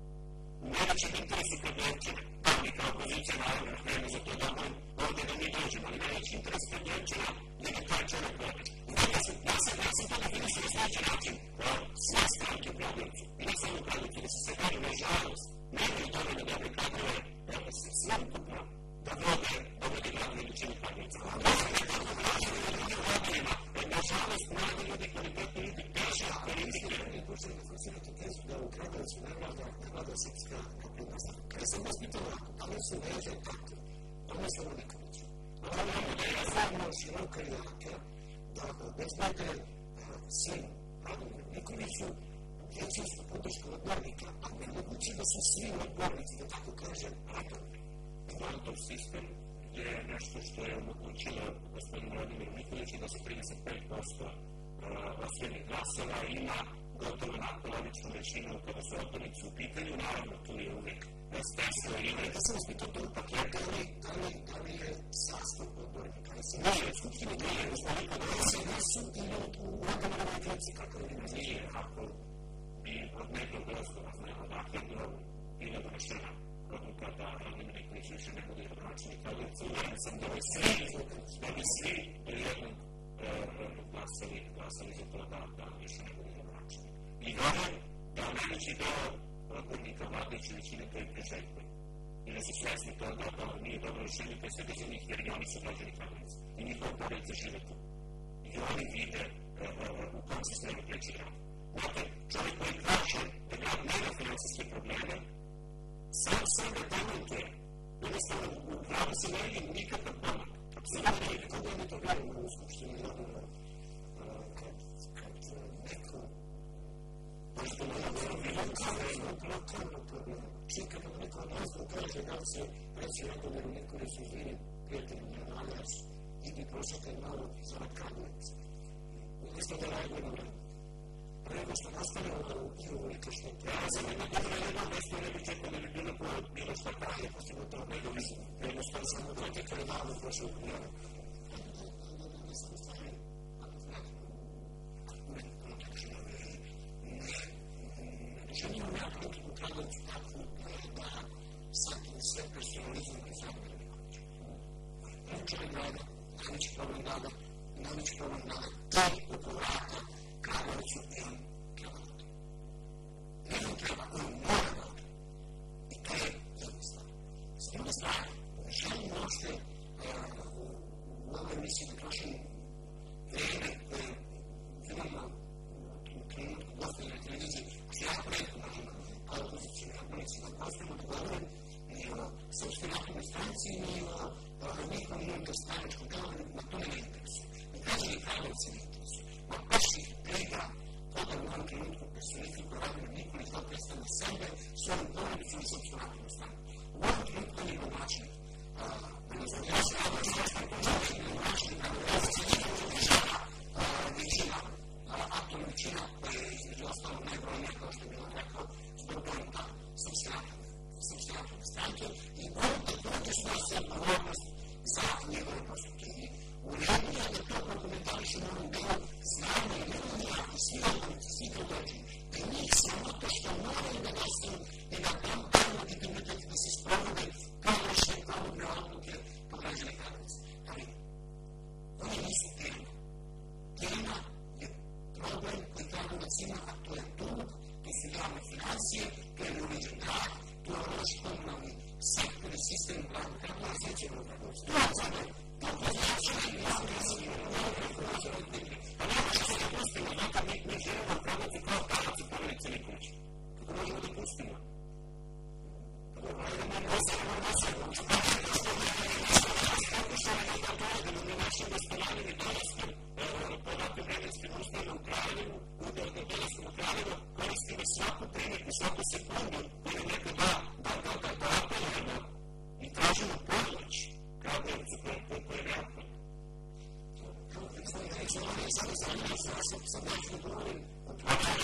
U najvećem interesu Kragujevčana, pa mi kao opozicija naravno vreme za to da on ovdje da mi dođemo, ali najveći interes Kragujevčana je da taj čovjek vodi. Ja sam to definisao na sljedeći način. Sve stranke u Kragujevcu, i ne samo u Kragujevcu, da su se dali na žalost, nemaju dovoljno dobre kadrove, sve ukupno da vode grad u idućini Kragujevca. Da se nekako vraćaju na drugim gradovima, na žalost mladi ljudi, kvalitetni ljudi, teže politike. I počeli da forsirate tezu da u Kragujevcu ne vlada Srpska napredna stranka. Kada sam vas pitao ovako, da li su veže takve, to ne samo Nikolića. Ono da je razvojno široka i jaka, da bez vode sin Vladimir Nikoliću većinsku podršku odbornika, a nemoguće da su svi odbornici, da tako kažem, radovni. Vladov sistem je nešto što je omogućilo gospodinu Vladimiru Nikoliću da se trideset pet posto osvojenih glasova ima gotovo natpolovičnu većinu kada su odbornici u pitanju. Naravno, tu je uvijek stresno i ime. Da sam vas pitao to ipak je da li je sastav odbornika? Nije, skupštine nije, ustavnika da se nasu ili u odbornoj kleci kako je ima. Nije, ako bi od nekog razloga znamo dakle bilo donešena odluka da Vladimir Nikolić više ne bude gradonačelnik Kragujevca, uvjeren sam da bi svi, da bi svi do jednog glasali za to da više ne bude gradonačelnik. I vjerujem da najveći deo odbornika vladajuće većine to i priželjkuje. I da se svesni toga da nije dobro rešenje pre svega za njih, jer i oni su građani Kragujevca. I njihova porodica žive tu. I oni vide u kom se smjeru kreće grad. Znate, čovjek koji kaže da grad nema finansijske probleme, sam sebe demontuje. Jednostavno, u gradu se ne vidi nikakav pomak. Apsolutno nikakav da mi to gledamo u skupštini. Kad neko možda ne je lokalno problem. Čim kada neko od nas kaže da se reći Vladimiru Nikoliću izvini prijatelji milijonaras, idi prošetaj malo za Kragujevca. Umjesto da reaguje na vreme. Prego što nastavimo da u uličešno prelaze, nema dobro jedno mesto, ne bi čekao da bi bilo bilo šta praje, poslije gotovo nego mislim, jednostavno sam u drugih kada davno prošao u vrijeme. Ne sam stavio, ako vratimo u protekšeno vrijeme, ne želim u nekakvom u Kragujevcu takvu da sad sve personalizam i Vladimir Nikolića. Učeli grada, najveći problem grada, najveći problem grada, taj oko vrata Kragujevcu i on treba vodi. Ne on treba, on mora vodi. I to je jednostavno. S druge strane, ne želim uopšte u ovoj emisiji da trošim vreme koje imamo u trenutku gostanja na televiziji, što ja preko možemo kao opozicijni odbornici da gostujemo da govorim ni o Srpskoj naprednoj stranci, ni o njihovom unutarstranačkom delovanju, na to ne interesuje. Ni građani Kragujevca ne interesuje. Ma baš ih briga koga u ovom trenutku personifikuje Vladimir Nikolić da predstavlja sebe, svojom porodicom i Srpsku naprednu stranku. U ovom trenutku on je gradonačelnik. Ja se nadam što sam počeo da je gradonačelnik, da se njegov održava većina, aktualna većina koja je između ostalog najbrojnija, kao što je bilo rekao, zbog donita Srpske napredne stranke i ovdje snosi odgovornost za njegove postupke. U redu je da to prokomentarišemo u ovom delu znamo i ljudima i svi odbornici, svi predloženi, da njih samo to što moraju da glasaju i da tam daju legitimitet da se sprovode kao loše, kao dobre odluke po građane Kragujevca. Ali nisu tema. Tema je problem koji Kragujevac ima, a to je dug, to su javne financije, to je neuređen grad, to je loš komunalni sektor i sistem u gradu Kragujevca i cijelog Kragujevca. To je sada, to je značaj i javnosti, a nema što se ne pustimo, dakle mi želimo u Kragujevcu kao tarac u Porodice Nikolića. Kako možemo da pustimo? Kako možemo da pustimo? Da mi našim gospodarim i dolaskom podatke vremenskim uslovima u Kraljevu, udeo da dolaskom u Kraljevu, koristimo svaku priliku, svaku sekundu, ili neko da, da, da, da, da apelujemo i tražimo pomoć Kragujevcu koji je neophodno. Kao da znam da reći, ovo je samo zanimljivo, sam nešto govorim o pravi,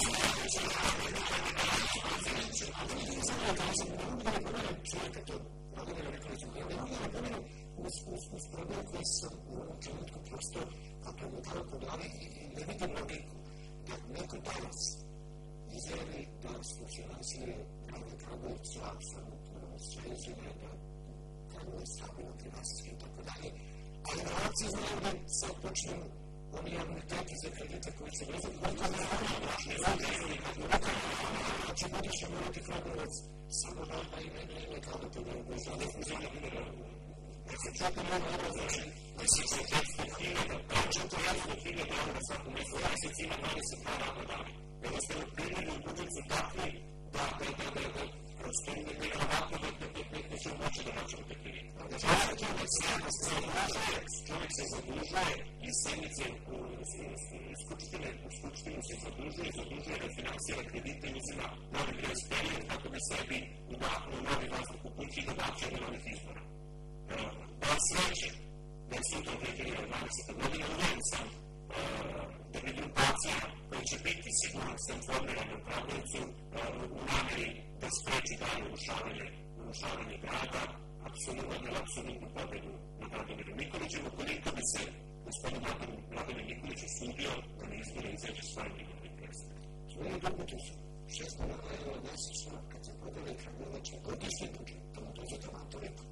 ali ne vidim samo da sam ne mogu da ne govorim čovjeka to, Vladimira Nikolića, ne mogu da ne govorim uz problem koji sam u ovom trenutku prosto aplementao po glavi i ne vidim logiku da neko danas izjavi da su financije grada Kragujevca apsolutno sređene, da Kragujevac stabilno finansijski i tako dalje, ali na reakciji znam da sad počnem oni anuiteti za kredite koji se vezaju, koliko ne ne zađe, da će godišnje morati Kragujevac samo da ima ime kao da pogledaju bezade fuzijane mineralne. Da se čaka malo ovo znači, da se za četiri hiljada, kao četiri hiljada eura svaku mjesto, dvadeset ima dvadeset dva radna dana. Jednostavno, primjeni u budžet su takvi da, da, da, da, da, kroz to ne je ovako da, da, da, da ćemo moći da vraćamo te kredite. Čovjek se zadužuje, čovjek se zadužuje i sedmice u skupštine, u skupštinu se zadužuje, zadužuje, refinansira kredite i uzima novi grejs period kako bi sebi udahnuo novi vazduh u kući i dobačio do novih izbora. Da sreće da je sutra dve hiljade dvadesete godine uvijek sam da bi grupacija koja će biti sigurno sam formirana u Kragujevcu u nameri da spreči dalje urušavanje grada, apsolutno, apsolutnu pobedu nad Vladimirom Nikolićem, ukoliko bi se gospodin Vladimir Nikolić usudio da ne izbore izađe svojim imenom predsjednika. Svoje dobuće su šest milijuna eura mjesečno kad se podeli Kragujevača godišnji budžet, da mu dođete vam to rekao.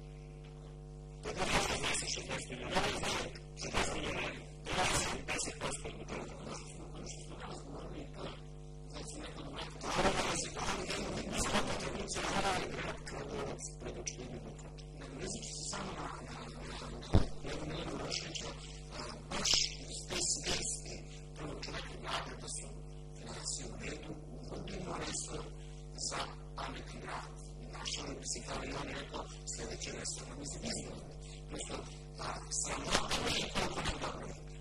To je da možda znači šezdeset milijuna eura, šezdeset milijuna eura, deset posto od budžeta. Ono što smo danas govorili, to je znači nekako nekako, ali da se kao jedno vidno svaka tradicija je grad Kragujevac predočenje demokrata. Reći se samo na jednu Milenu Rošlića, baš iz te svijesti prvog čovjeka vlade da su financije u redu, uvodimo resor za pametni grad. I našao bi se kao i on rekao sljedeće resor, a mislim izgledno. Prosto, sramota ne je koliko nam dobro ide.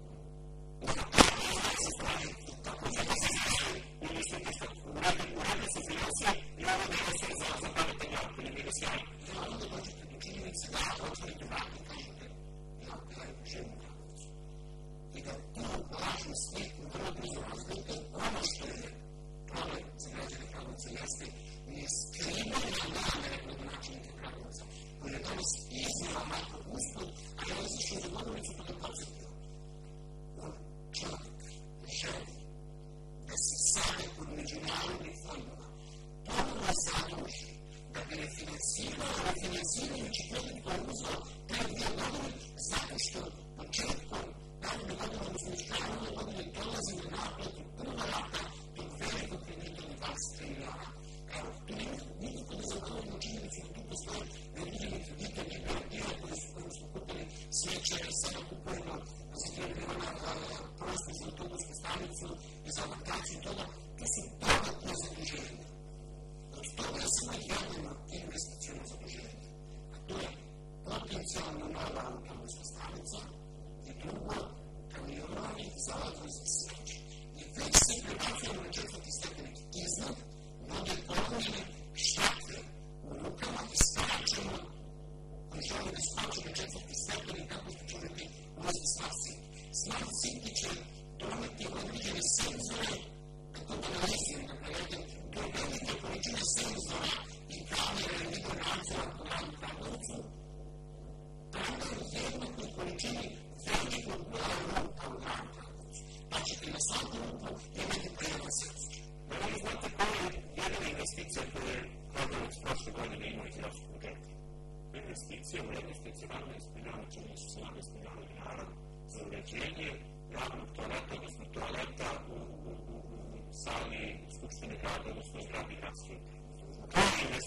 Se pravi tako da se znaje i mislite što u redu su financije i ovo ne resor za pametni grad, koji je bilo sjajno. I onda dođete do činjenice da otvorite vrata i kažete ja želim u Kragujevcu. I da tu lažnu sliku vrlo brzo razgledate, ono što je problem za građane Kragujevca jeste je skrivanje namere gradonačelnika Kragujevca, koji je danas iznio onako usput, a ja izašao za govornicu pa da podsjetio. On čovjek želi da se sade kod međunarodnih fondova ponovno zaduži da bi refinansirao, refinansirajući kredit koji je uzeo pre dvije godine, zato što početkom naredne godine, odnosno iz kraja ove godine, dolazi na naplatu prva rata tog velikog kredita od dvadeset tri miliona. Evo, tu nikako ne zagovorimo činjenicu da tu postoje neodređeni kredite, ne garantira koje smo kupili smeće, sada kupujemo za tri miliona prostor za autobusku stanicu i za adaptaciju toga. To su dodatne zaduženja. To je samo jedno investicijono zaduženje, a to je potencijalno nova autobuska stanica i drugo kamioni za odvoz i smeće. I već se prebacujemo na četvrti stepenik iznad, vode polomljene štakle u rukama i skačemo, koji žele da skaču na četvrti stepenik kako što će biti ulaziti smart city. Smart city će doneti određene senzore, kako da analizim, da prevedem, do velike količine senzora i kamere i video nadzora po gradu Kragujevcu, prema jednakoj količini velikog broja rupa u gradu Kragujevcu. Pa ćete na svaku rupu imati po jedan senzor. Da li znate koja je jedina investicija koju je Kragujevac prošle godine imao iz javnog budžeta? Investicija u vrednosti sedamnaest miliona, čini se sedamnaest miliona dinara,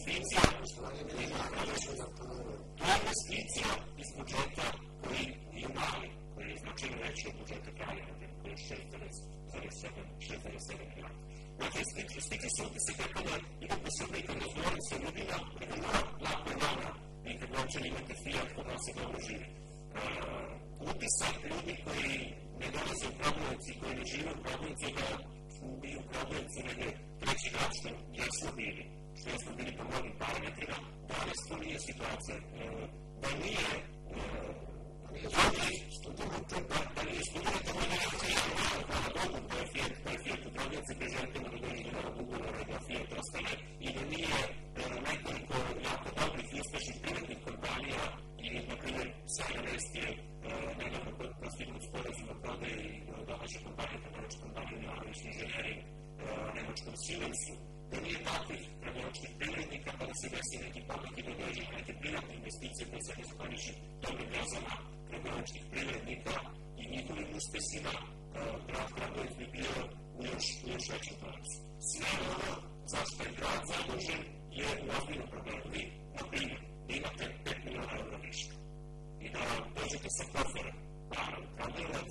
investicija, to je investicija iz budžeta koji je mali, koji je značajno veći od budžeta kraljeva, koji je šest zarez sedam milijardi. Dakle, stiče se utisak kako da ide po Srbiji kad razgovaram sa ljudima, kada mora lako je vama i kad uopće imate Fiat kod vas se dobro živi. Utisak ljudi koji ne dolaze u Kragujevcu i koji ne žive u Kragujevcu da smo bili u Kragujevcu negdje treći grad što jesmo bili, što jesmo bili po mnogim parametrima, danas to nije situacija. Da nije da nije studenta koji ne reakcijaju hvala Bogu da je Fiat u Kragujevcu preželjteno da dođe do novog ugovora da Fiat ostane i da nije nekoliko jako dobrih i uspešnih privrednih kompanija i, na primjer, Sajna Vest je nedavno postignut sporazum o prodaji domaće kompanije, kao domaće kompanije Milanović Inženjering, nemačkom Siemensu, da nije takvih trgovačkih privrednika kada se desi neki pomak i da dođe neke privatne investicije koje se nezahvaljujući dobrim vezama trgovačkih privrednika i njihovim uspesima, grad Kragujevac bi bio u još većem ponosu. Sve ono zašto je grad zadužen je u ozbiljnom problemu. Vi, na primjer, da imate pet miliona eura viška i da dođete sa koferom para u Kragujevac,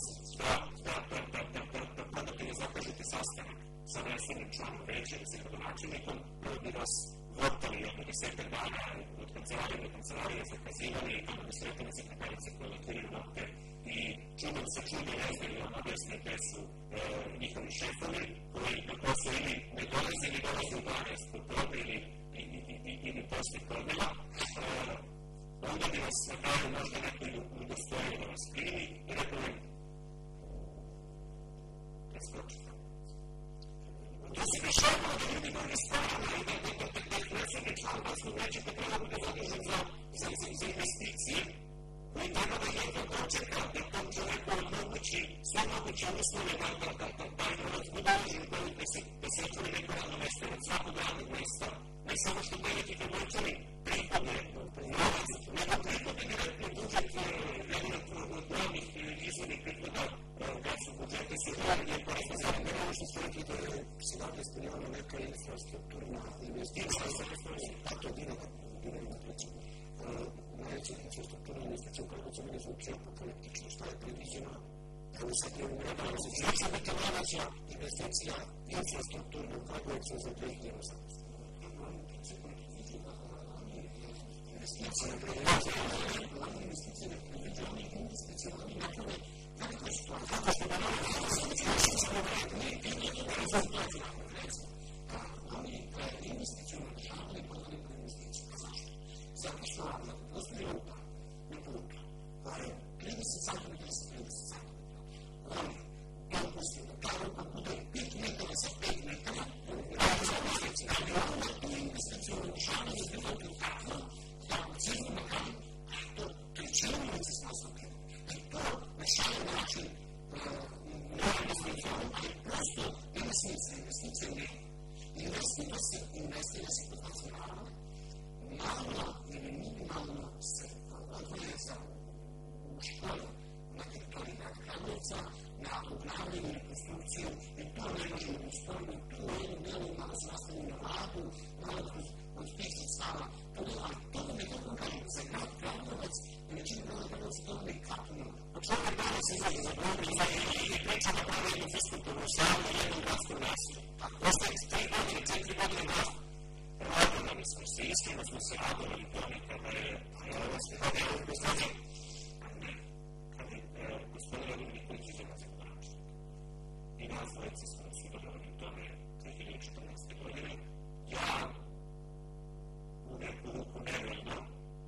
da prodate i zakažete sastanak sa resornim članom veća ili sa gradonačelnikom, bi vas vrtali jedno desetak dana od kancelarije do kancelarije, zakazivali i tamo sretane sekretarice koje otvorili nokte i čudom sa čudo ne znaju vam objasne gde su njihovi šefovi koji na posao ili ne dolaze ili dolaze u dvanaest popodne ili posle podneva, onda bi vas na kraju možda neko udostojio da vas primi i rekao vam da skočite. To se dešava da ljudi mnogi stvarno i da ih nećete član vasno nećete treba da zadužen za investicije koji treba da jedno dočeka da tom čoveku omogući sve moguće uslove da taj novac bude uložen da se otvori neko radno mesto od svakog radnog mesta, ne samo što dajete kad otvori prihode novac, nego prihode direktno budžet jedan od glavnih izvornih prihoda kad su budžete su glavnije porezne zarade. Ono što ste rekli da je sedamnaest miliona neka infrastrukturna investicija, a to dinara, dinarima trećem. Najveća infrastrukturna investicija u Kragujevcu meni zvuči apokaliptično. Šta je predviđeno? Evo sad je u rebalansu. Šta će biti najveća investicija infrastrukturna u Kragujevcu za dve hiljade osamnaeste? Investicija na preveđenje, glavne investicije na preveđenje, investicije na naprave, veliko stvar. Zato što da nove investicije, što smo rekli, i njih ne rezultati na konferenciji. Oni investiciju na državne i podane po investiciju. Zašto? Zato što postoji rupa, ne rupa, koja je trideset centimetara sa trideset centimetara. Oni dopusti da ta rupa bude pet metara sa pet metara, radi za investiciju, ali onda tu investiciju na državne izgledati tako da cijelu na kraju, to je čelnici sposobni. I to na šalje način naravno zveđamo, ali prosto investicije, investicije ne. Investira se, investira se kod nas naravno, malo ili minimalno se odveza u školu na teritoriji grada Kragujevca, na obnavljanje i rekonstrukciju i to ne možemo da usporimo, tu u jednom delu malo se nastavimo na vladu, malo od tih sredstava, ali to ne kako kažem za grad Kragujevac, većina grada Kragujevca to ne kako ne. Od čovjek danas izlazi za godinu i priča da pravi jednu fiskulturnu salu i jednom gradskom naselju. Ostaje tri godine, četiri godine nas radovali smo se, iskreno smo se radovali tome kada je kada je gospodin kada je gospodin Radim Nikolić izjema za gradonačelnika. I nas dvojice smo sudjelovali u tome dve hiljade četrnaeste. godine. Ja u neku ruku nevoljno,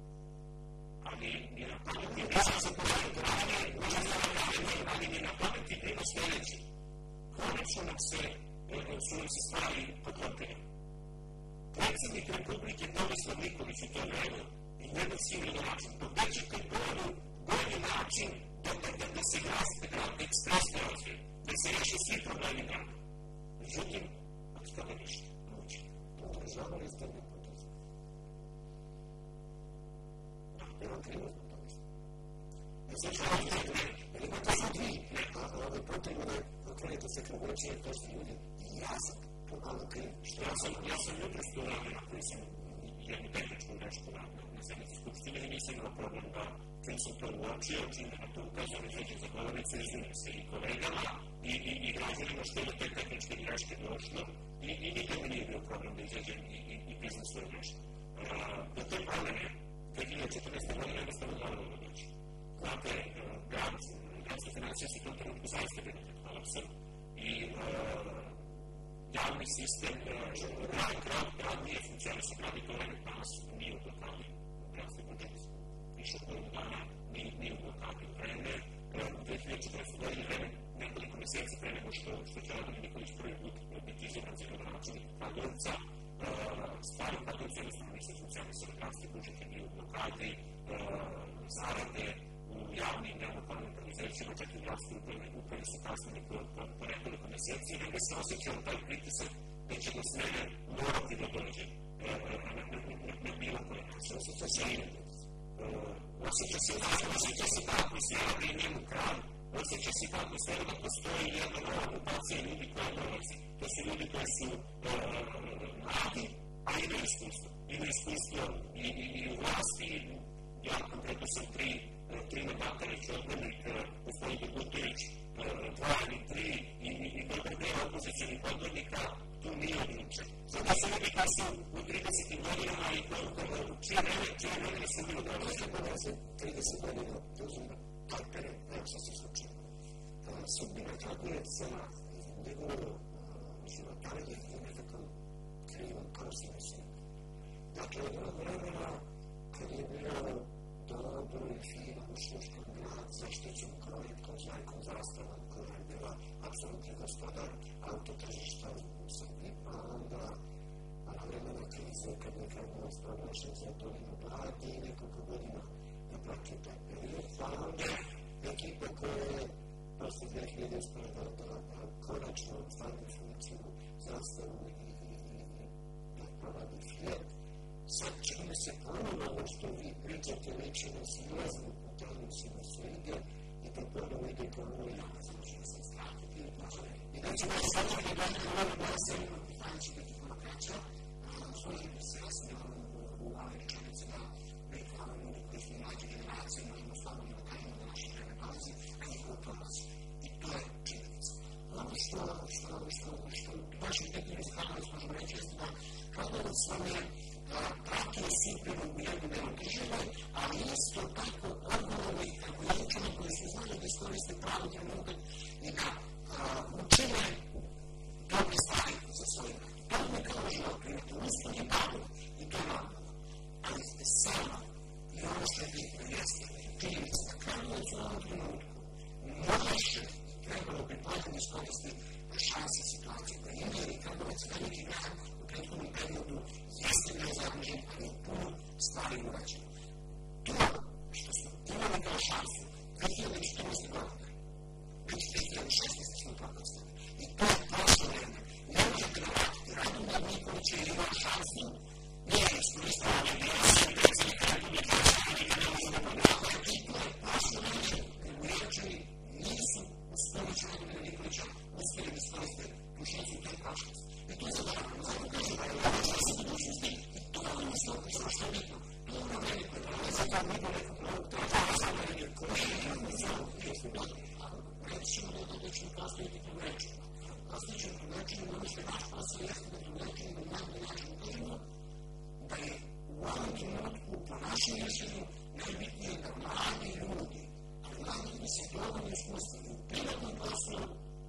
ali ni na pameti nisam se pojavio grane, možda znam ranije, ali ni na pameti bilo sljedeći. Konačno nam se su nam se stvari poklopili. Predsjednik Republike Tomislav Nikolić u to vreme i njegov sin gradonačelnik pobećete bolji način da se grad ekspresno razvije, da se reše svi problemi grada. Međutim, od toga ništa. Muči. Podržavali ste mi potez. Da, bilo krivo zbog toga. Ne znam što vam je ne, jer ima to sad vi. Ovo je potrebno da otvorite se Kragujevče, to su ljudi. Ja sam pomalo kriv. Ja sam jutro što uradio, koji sam jednu tehničku grešku na, na sednici Skupštine i nisam imao problem da čim sam to uočio, čim je na to ukazano izađem za govornicu, izvinim se i kolegama i, i, i građanima što je do te tehničke greške došlo i, i nikad mi nije bio problem da izađem i, i, i priznam svoju grešku. Do te promene dve hiljade četrnaeste. godine jednostavno moralo da doći. Znate, grad, gradske financije su u tom trenutku zaista bili pred kolapsom i javni sistem, grad, grad, grad nije funkcionisao, grad i to danas nije u blokadi, gradski budžet više od godinu dana nije u blokadi. U vreme, u dve hiljade četrnaeste. godine, vreme nekoliko meseci pre nego što, što će Radomir Nikolić prvi put biti izabran za gradonačelnik Kragujevca, stvari u Kragujevcu jednostavno nisu funkcionisale, gradski budžet je bio u blokadi, zarade u javnim nelokalnim preduzećima, čak i gradske uprave su kasnili po, po, po nekoliko meseci i negde se osjećao taj pritisak da će do smene morati da dođe na bilo koje način. Osjeća se i osjeća se osjeća se ta atmosfera da je njemu kraj, osjeća se ta atmosfera da postoji jedna nova grupacija ljudi koja dolazi. To su ljudi koji su mladi, a imaju iskustvo. Imaju iskustvo i, i, i u vlasti. Ja konkretno sam tri, tri mandata već odbornik, gospodin Gutović, dva ili tri i, i, i dobar deo opozicionih odbornika tu nije odlučen. Sada se ljudi kad su u tridesetim godinama i čije vreme, čije vreme sam bio dobro. Za trideset godina uzima taj period, evo što se slučaju. Sudbina Kragujevca, njegovo životarje je nekakav krivom, kao se mislim. Dakle, od onog vremena kad je bio dobro i fino ušloškom grad, zaštićen krojitkom, znajkom, zastavom, koja je bila apsolutni gospodar autotržišta u Srbiji, pa onda na vremena krize, kad je Kragujevac proglašen za dolinu gladi i nekoliko godina napratio taj period, pa onda ekipa koja je posle dve hiljade da konačno stavlja funkciju zastavu i provadi Fiat. Sad čini se ponovno ovo što vi pričate neće da se ulazi u putanju se na svega i da ponovno ide kao ovo javno završeno se skratiti i da ćemo se sada da gledati na ovo da se ima pitanje će biti puno kraća. Složimo se jasno u ovoj rečenici da mi kao ljudi koji smo mlađe generacije možemo slobodno da kažemo da naše vreme dolazi, a njihovo prolazi. I to je činjenica. Ono što što vašim pitanjem za Kragujevac možemo reći jeste da Kragujevac vam je pratio sudbinu u jednu neodrživoj, ali isto tako odgovorni Kragujevčani koji su znali da iskoriste pravi trenutak i da učine dobre stvari za svoje narod. To je kao život, imate uspon i padu i to je normalno. Ali samo i ono što je bitno jeste činjenica da Kragujevac u ovom trenutku može i trebalo bi bolje iskoristiti šanse situacije koje ima, jer je Kragujevac veliki grad u prethodnom periodu jeste bio zadužen, ali je puno stvari urađeno. To što smo imali kao šansu dve hiljade četrnaeste. godine, već dve hiljade šesnaeste. smo propustili. I to je prošlo vreme. Ne možete da vratiti Radomir Nikolić je imao šansu, nije iskoristio ove vijese, predsjednika Republike Srbije, ne može da pogleda, i to je prošlo vreme. Kragujevčani nisu uz pomoć Radomira Nikolića uspjeli da iskoriste tu šansu i to je prošlost. I to je zaboravljeno. Zato kaže da je ovo šansa budućnosti i to je ono što je bitno. To je ono vreme koje prolaze kao neko nekog novog trajala za vreme koje je jedno za ovo gdje smo dobili. Reći ćemo da je to ćemo postaviti Kragujevčanima. Postavit ćemo Kragujevčanima, ono što je naš posao jeste da Kragujevčanima na najbolji način ukažemo da je u ovom trenutku po našem mišljenju najbitnije da mladi ljudi, ali mladi ljudi sa dovoljno iskustva u privatnom poslu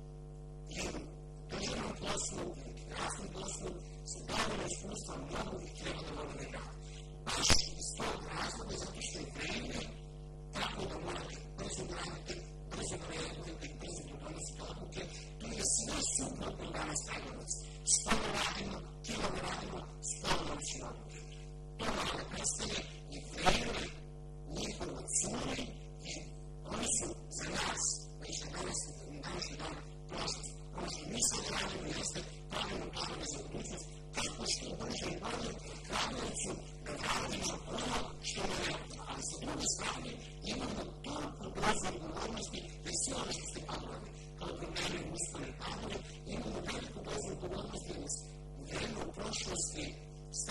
i u državnom poslu ili gradskom poslu sa dovoljno iskustva mogu i treba da vode grad. Baš iz tog razloga zato što je vreme tako da morate brzo graditi, brzo da reagujete i brzo da donosite odluke. To je sve suprotno danas Kragujevac. Sporo radimo, kilome radimo, sporo donosimo odluke. To mora da prestane i vreme njihovo curi i oni su za nas, već na današnji dan, prošlost. Ono što mi sad radimo jeste pravimo planove za budućnost, tako što brže i bolje Kragujevcu da radimo ono što je neophodno. Ali sa druge strane imamo toliko doza odgovornosti da sve ono što ste padovali, kao problemi uspone padove, imamo veliku dozu odgovornosti jer nas u vreme u prošlosti stalno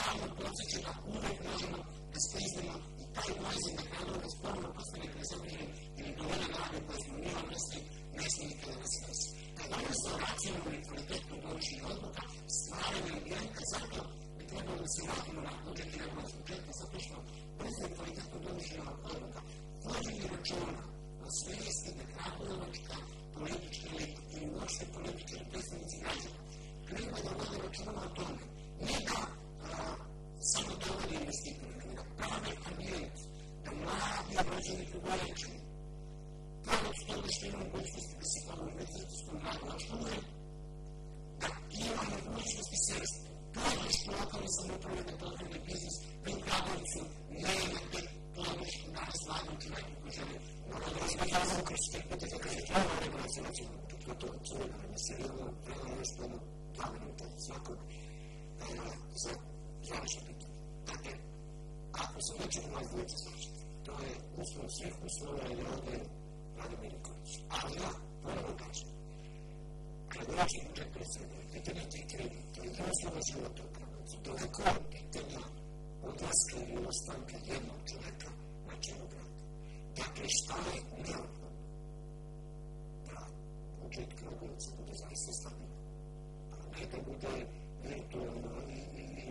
osjećaj da uvijek možemo da sklizimo i taj ulazim na kraju da spomno postane kroz obližen ili dolina grade koje smo mi odnosli, ne smije nikada da se desi. Kad ono se o racionalnom i kvalitetno donošenju odluka, stvaranje ambijenta, zato bi trebalo da se vratimo na budžet i rebalans budžeta, zato što brzo i kvalitetno donošenje odluka, vođenje računa o svijesti da kragujevačka politička elita ili uopšte politički predstavnici građana treba da vode računa o tome, ne da samo dovode investitore, nego da prave ambijent, da mladi rođeni Kragujevačani, pored toga što ima mogućnosti da se kao univerzitetskom gradu odškoluje, da ima mogućnosti sredstva, podršku lokalne samouprave da pokrene biznis, da u Kragujevcu nemate podršku danas mladom čoveku koji želi da razvijazam kroz te pute, da kaže treba regulacija nacionalnog budžeta, to je cure, da mi se jedno, vrlo još jedno dva minuta svakog za završno pitanje. Dakle, ako se neće u vas dvojice slažete, to je uslov svih uslova i ovdje Vlada Miliković. Ali ja, ponovno kažem, kragujevački budžet predstavlja pitanje tih kredita i uslova života u Kragujevcu, daleko od pitanja odlaska ili ostanka jednog čoveka na čelu grada. Dakle, šta je neophodno da budžet Kragujevca bude zaista stabilan? A ne da bude virtualno i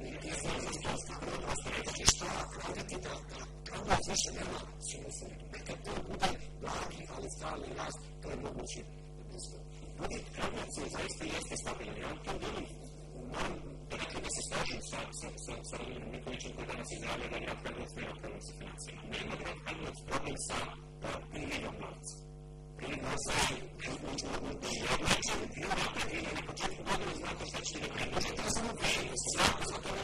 znači šta raditi da Kragujevac više nema sinusoidu. Neka to bude blagi, ali stalni rast, to je moguće da se budžet Kragujevca zaista jeste stabilan. Ja to delim, moram dakle da se slažem sa Nikolićem koji danas izjavlja da grad Kragujevac nema problem sa financijama. Nema grad Kragujevac problem sa prilivom novca. Priliv novca je jednačan, bio napred ili na početku godine znate šta ćete da prije budžeta. Ja sam u prije, znate za to ne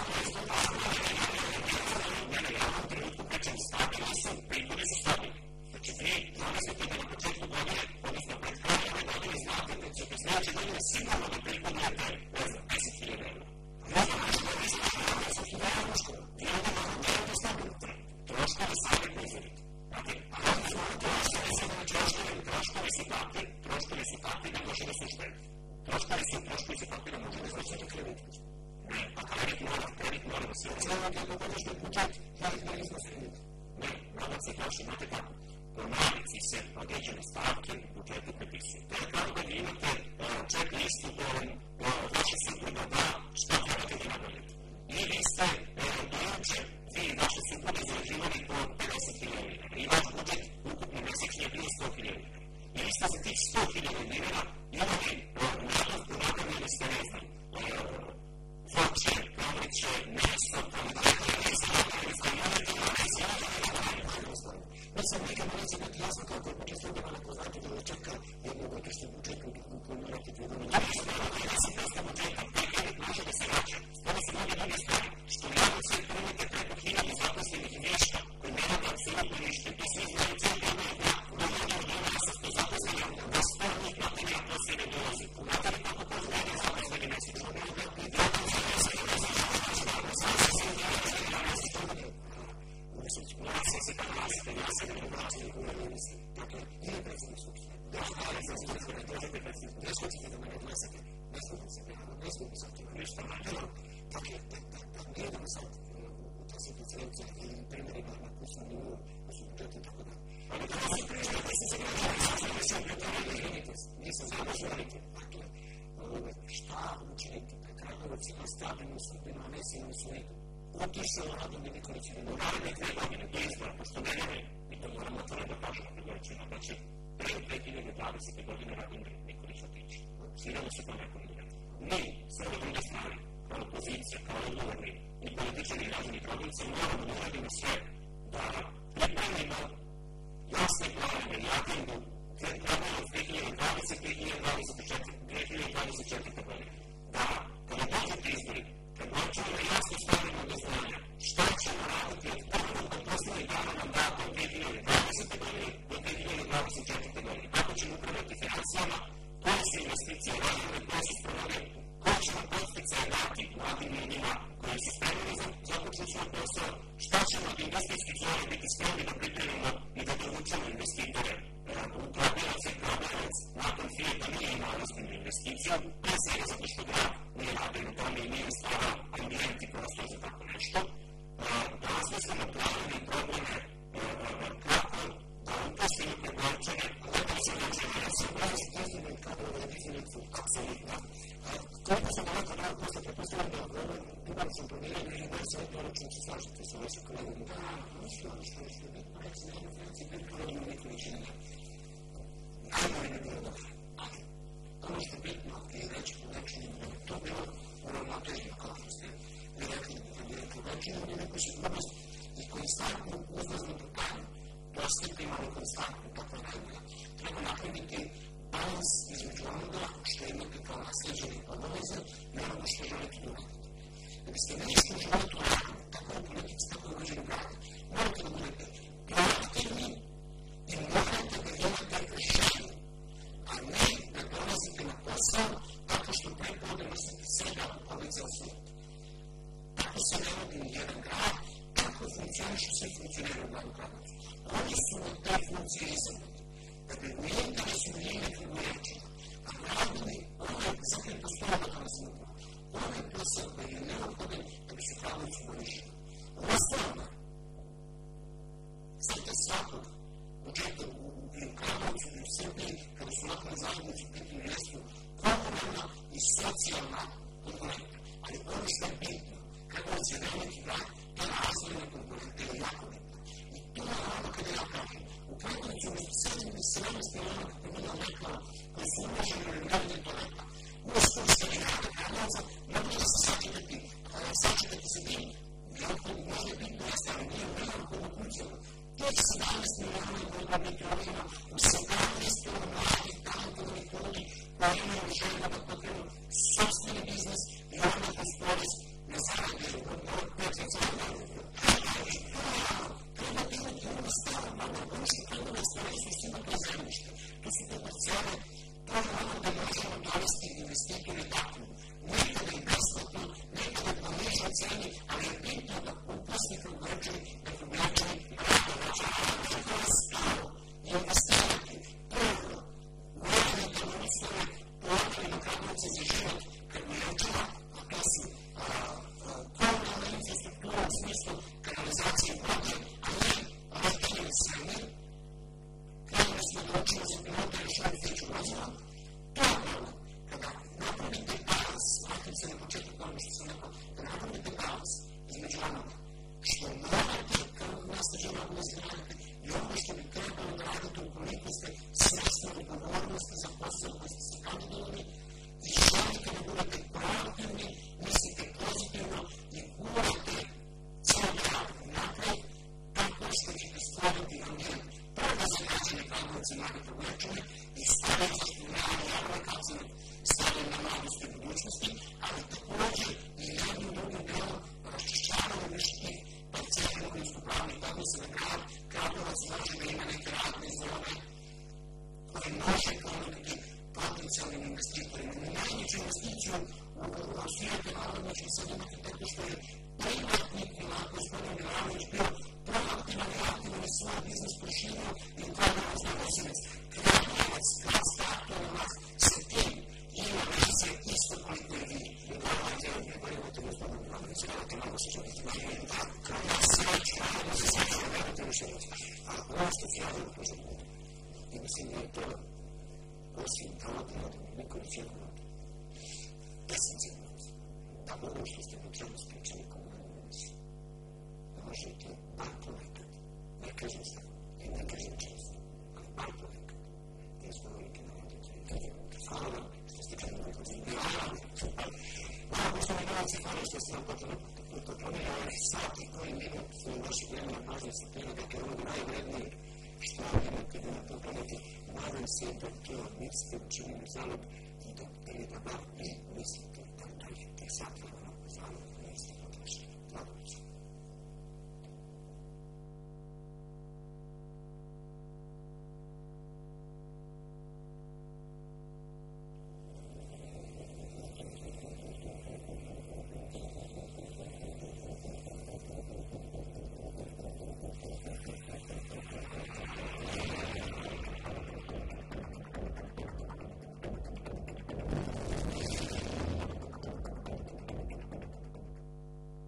ne, ne, ja vam trenutku pričam stabilni su, prihodi su stabilni. Znači vi zamislite da na početku godine, odnosno pred krajem ove godine znate da ćete sljedeće godine sigurno da prihodujete, ne znam, deset hiljada eura. Ja znam nešto da vi znate da deset hiljada eura što vi onda možete da je stabilno. Troškovi sami proizvodite. Znate, a ja ne znam to što je sada na troškovi, troškovi su takvi, troškovi su takvi da može da se uštedi. Troškovi su, troškovi su takvi da može da se uštedi kredit. Ne, a kredit mora, kredit mora da se uštedi. Znamo da je moguće budžet, ja ih ne iznos kredit. Ne, novac se troši, znate kako. Po navici se određene stavke u budžetu prepisuju. To je kao da vi imate ček listu po vaše supruga da šta trebate da nabavljate. I vi ste do juče, vi i vaše supruge zarađivali po pedeset hiljada dinara. I vaš budžet ukupno mesečni je bio sto hiljada dinara. I vi ste za tih sto hiljada dinara imali nabavku nabavljene ste, ne znam, voće, povrće, meso, poljoprivrede, sladoled, sladoled, ja sam nekada neće biti jasno kako je budžet sluga ako znate da ne čeka jednogodišnji budžet u kojem morate dvije godine. Da li se da deset posto budžeta, taj kredit može da se vraća. Ovo se mnoge druge stvari, što javno se primite preko hiljadu zaposlenih viška koji ne rade apsolutno ništa. To svi znaju cijel godinu da dovoljno od osamsto zaposlenih da sto njih materija posljedne dolazi. Znate li kako ko znaju zaposleni mesečno? Glasa se kao glasite, glasa ne glasite, dakle, ili predsjednik skupštine. Dakle, predsjednik skupštine, dođete predsjednik, ne skočite da mene glasate, ne skočite se prema, ne skočite se prema, ništa manje. Dakle, da ne idemo sad u ta situacija ili primjerima na kursnom nivou, u su budžeti i tako da. Ali da se priča, da se se građani, sad se više obretavali, izvinite, nisam završavajte. Dakle, šta učiniti da Kragujevac ima stabilnu sudbinu, a ne silnu sudbinu? Otišao Vlada Miliković ili u naredne dve godine do izbora, pošto ne vjeruje, i to moramo otvoreno da kažemo Kragujevačima, da će pre dve hiljade dvadesete godine Vlada Miliković otići. Sviramo se to nekom ljudima. Mi, sa ove druge strane, kao opozicija, kao odgovorni i političari i građani Kragujevca, moramo da uradimo sve da pripremimo jasne planove i agendu Kragujevac dve hiljade dvadesete do dve hiljade dvadeset četvrte godine. Da, kada dođete izbori, kad hoćemo da jasno stavimo do znanja šta ćemo raditi od prvog do poslednjeg dana mandata od dve hiljade dvadesete godine do dve hiljade dvadeset četvrte godine. Kako ćemo upravljati financijama, koje su investicije razvore, koje su sprovode, koje ćemo podsticaje dati mladim ljudima koji su spremni za započnu svoj posao, šta ćemo od investicijskih zona biti spremni da pripremimo i da dovučemo investitore u Kragujevac i Kragujevac nakon Fijeta nije imao ozbiljnu investiciju, pre svega zato što grad nije radio na tome i nije stvarao ambijent i prostor za tako nešto. su ono što je bitno, recimo, na financije pretporodimo nekoličine. Najmanje ne bilo dobro. Ali, ono što je bitno je reći po većini da je to bilo uravnoteženo, kao što ste vi rekli, da je po većini da je neku sigurnost i konstantnu uzlaznu putanju. Dosta imamo konstantnu takva najbolja. Treba napraviti balans između onoga što imate kao nasleđene obaveze i onoga što želite uraditi. Da biste vidjeli što želite uraditi, tako u politici, tako u uređenju grada, morate da budete proaktivni i morate da imate želju, a ne da dolazite na posao tako što prepodne nosite sebe ovaj ceo svijet. Tako se ne vodi ni jedan grad, tako funkcionišu sve funkcioniraju u gradu Kragujevcu. Oni su od te funkcije izabrani. Da bi u interesu njene figuračina, a radili ovaj, zato je postoje lokalna samouprava, ovaj posao koji je neophodan da bi se Kragujevcu bolje živio. Uostalom, znate svakog budžeta u Kragujevcu i u Srbiji, kada su lokalne zajednice u pitanju jesu komunalna i socijalna komponenta. Ali ono što je bitno, Kragujevac je veliki grad, ta razvojna komponenta je jako bitna. I to je ono kada ja kažem. U Kragujevcu među sedam i sedamnaest miliona, kako je Milan rekao, koji su uloženi u renoviranje toaleta, u skupštini grada Kragujevca, mogli da se sačekati, sačekati sa tim, možda je bitno jeste, ali nije u neophodno funkcijama. Tih sedamnaest miliona je mogla biti uložena u sedamnaest mladih talentovanih ljudi koji imaju želju da pokrenu sopstveni biznis i onda kroz porez ne zarade od pet zarade. Treba imati ono staro, ono što Kragujevac pravi su svima to zemljište. To su te parcele, to je ono da možemo dovesti investitore takvu. Nekada je besplatno, nekada je po nižoj ceni, ali je bitno da uposli Kragujevčani, da Kragujevčani rade da to je staro i investirati prvo u elementarne uslove polovima Kragujevca za život Kragujevčana, a to su komunalna infrastruktura u smislu kanalizacije vode, a ne letanje sami. Krenuli smo da učimo za pilota i šao fiću vozila. To je prvo. Kada napravite balans, vratim se na početak ono što sam rekao, kada napravite balans između onoga što morate kao nasleđena obaveza da radite i ono što bi trebalo da radite ukoliko ste svesni odgovornosti za posao koji ste se kandidovali i želite da budete proaktivni, mislite pozitivno i gurate ceo grad napred, tako što ćete stvoriti ambijent prvo za građane Kragujevca i mlade Kragujevčane i staviti na javnog akcenat, staviti na mladost i budućnosti, ali takođe i jednim drugim delom raščišćavanje viških parcela imovinsko-pravnih odnosa na grad. Kragujevac može da ima neke radne zone koje može ponuditi potencijalnim investitorima. Najveću investiciju u svijetu naravno će sad imati tako što je privatnik onako gospodin Milanović bio proaktivan i aktivan i svoj biznis proširio i u Kragujevac na Gosinac. Kragujevac, grad startuje nas sa tim ima veze isto koliko je vi. I govorite, ne govorite gospodin Milanović, gledate malo se želite na jednu tako. Kragujevac sreću, naravno se sreću, ne gledate više reći. A ovo što se javljaju može biti. I mislim da je to osim talata radimo Nikolić jednu notu. Esencijalno. Da ovo što ste na čemu spričali kao mojom emisiju. Da možete bar ponekad, ne kažem stavno i ne kažem često, ali bar ponekad, da izgovorite na radite i kažem, hvala vam što ste čeli moj poziv. Hvala vam, super. Hvala gospodine Milanović, hvala što ste nam potrebno poklonili ovaj sat i koji minut vašeg vremena pažnje sa prilike onog najvrednijeg što imate da na to planeti. Nadam se da to niste učinili zalog i da bar vi mislite da dajete sat vremena zalog.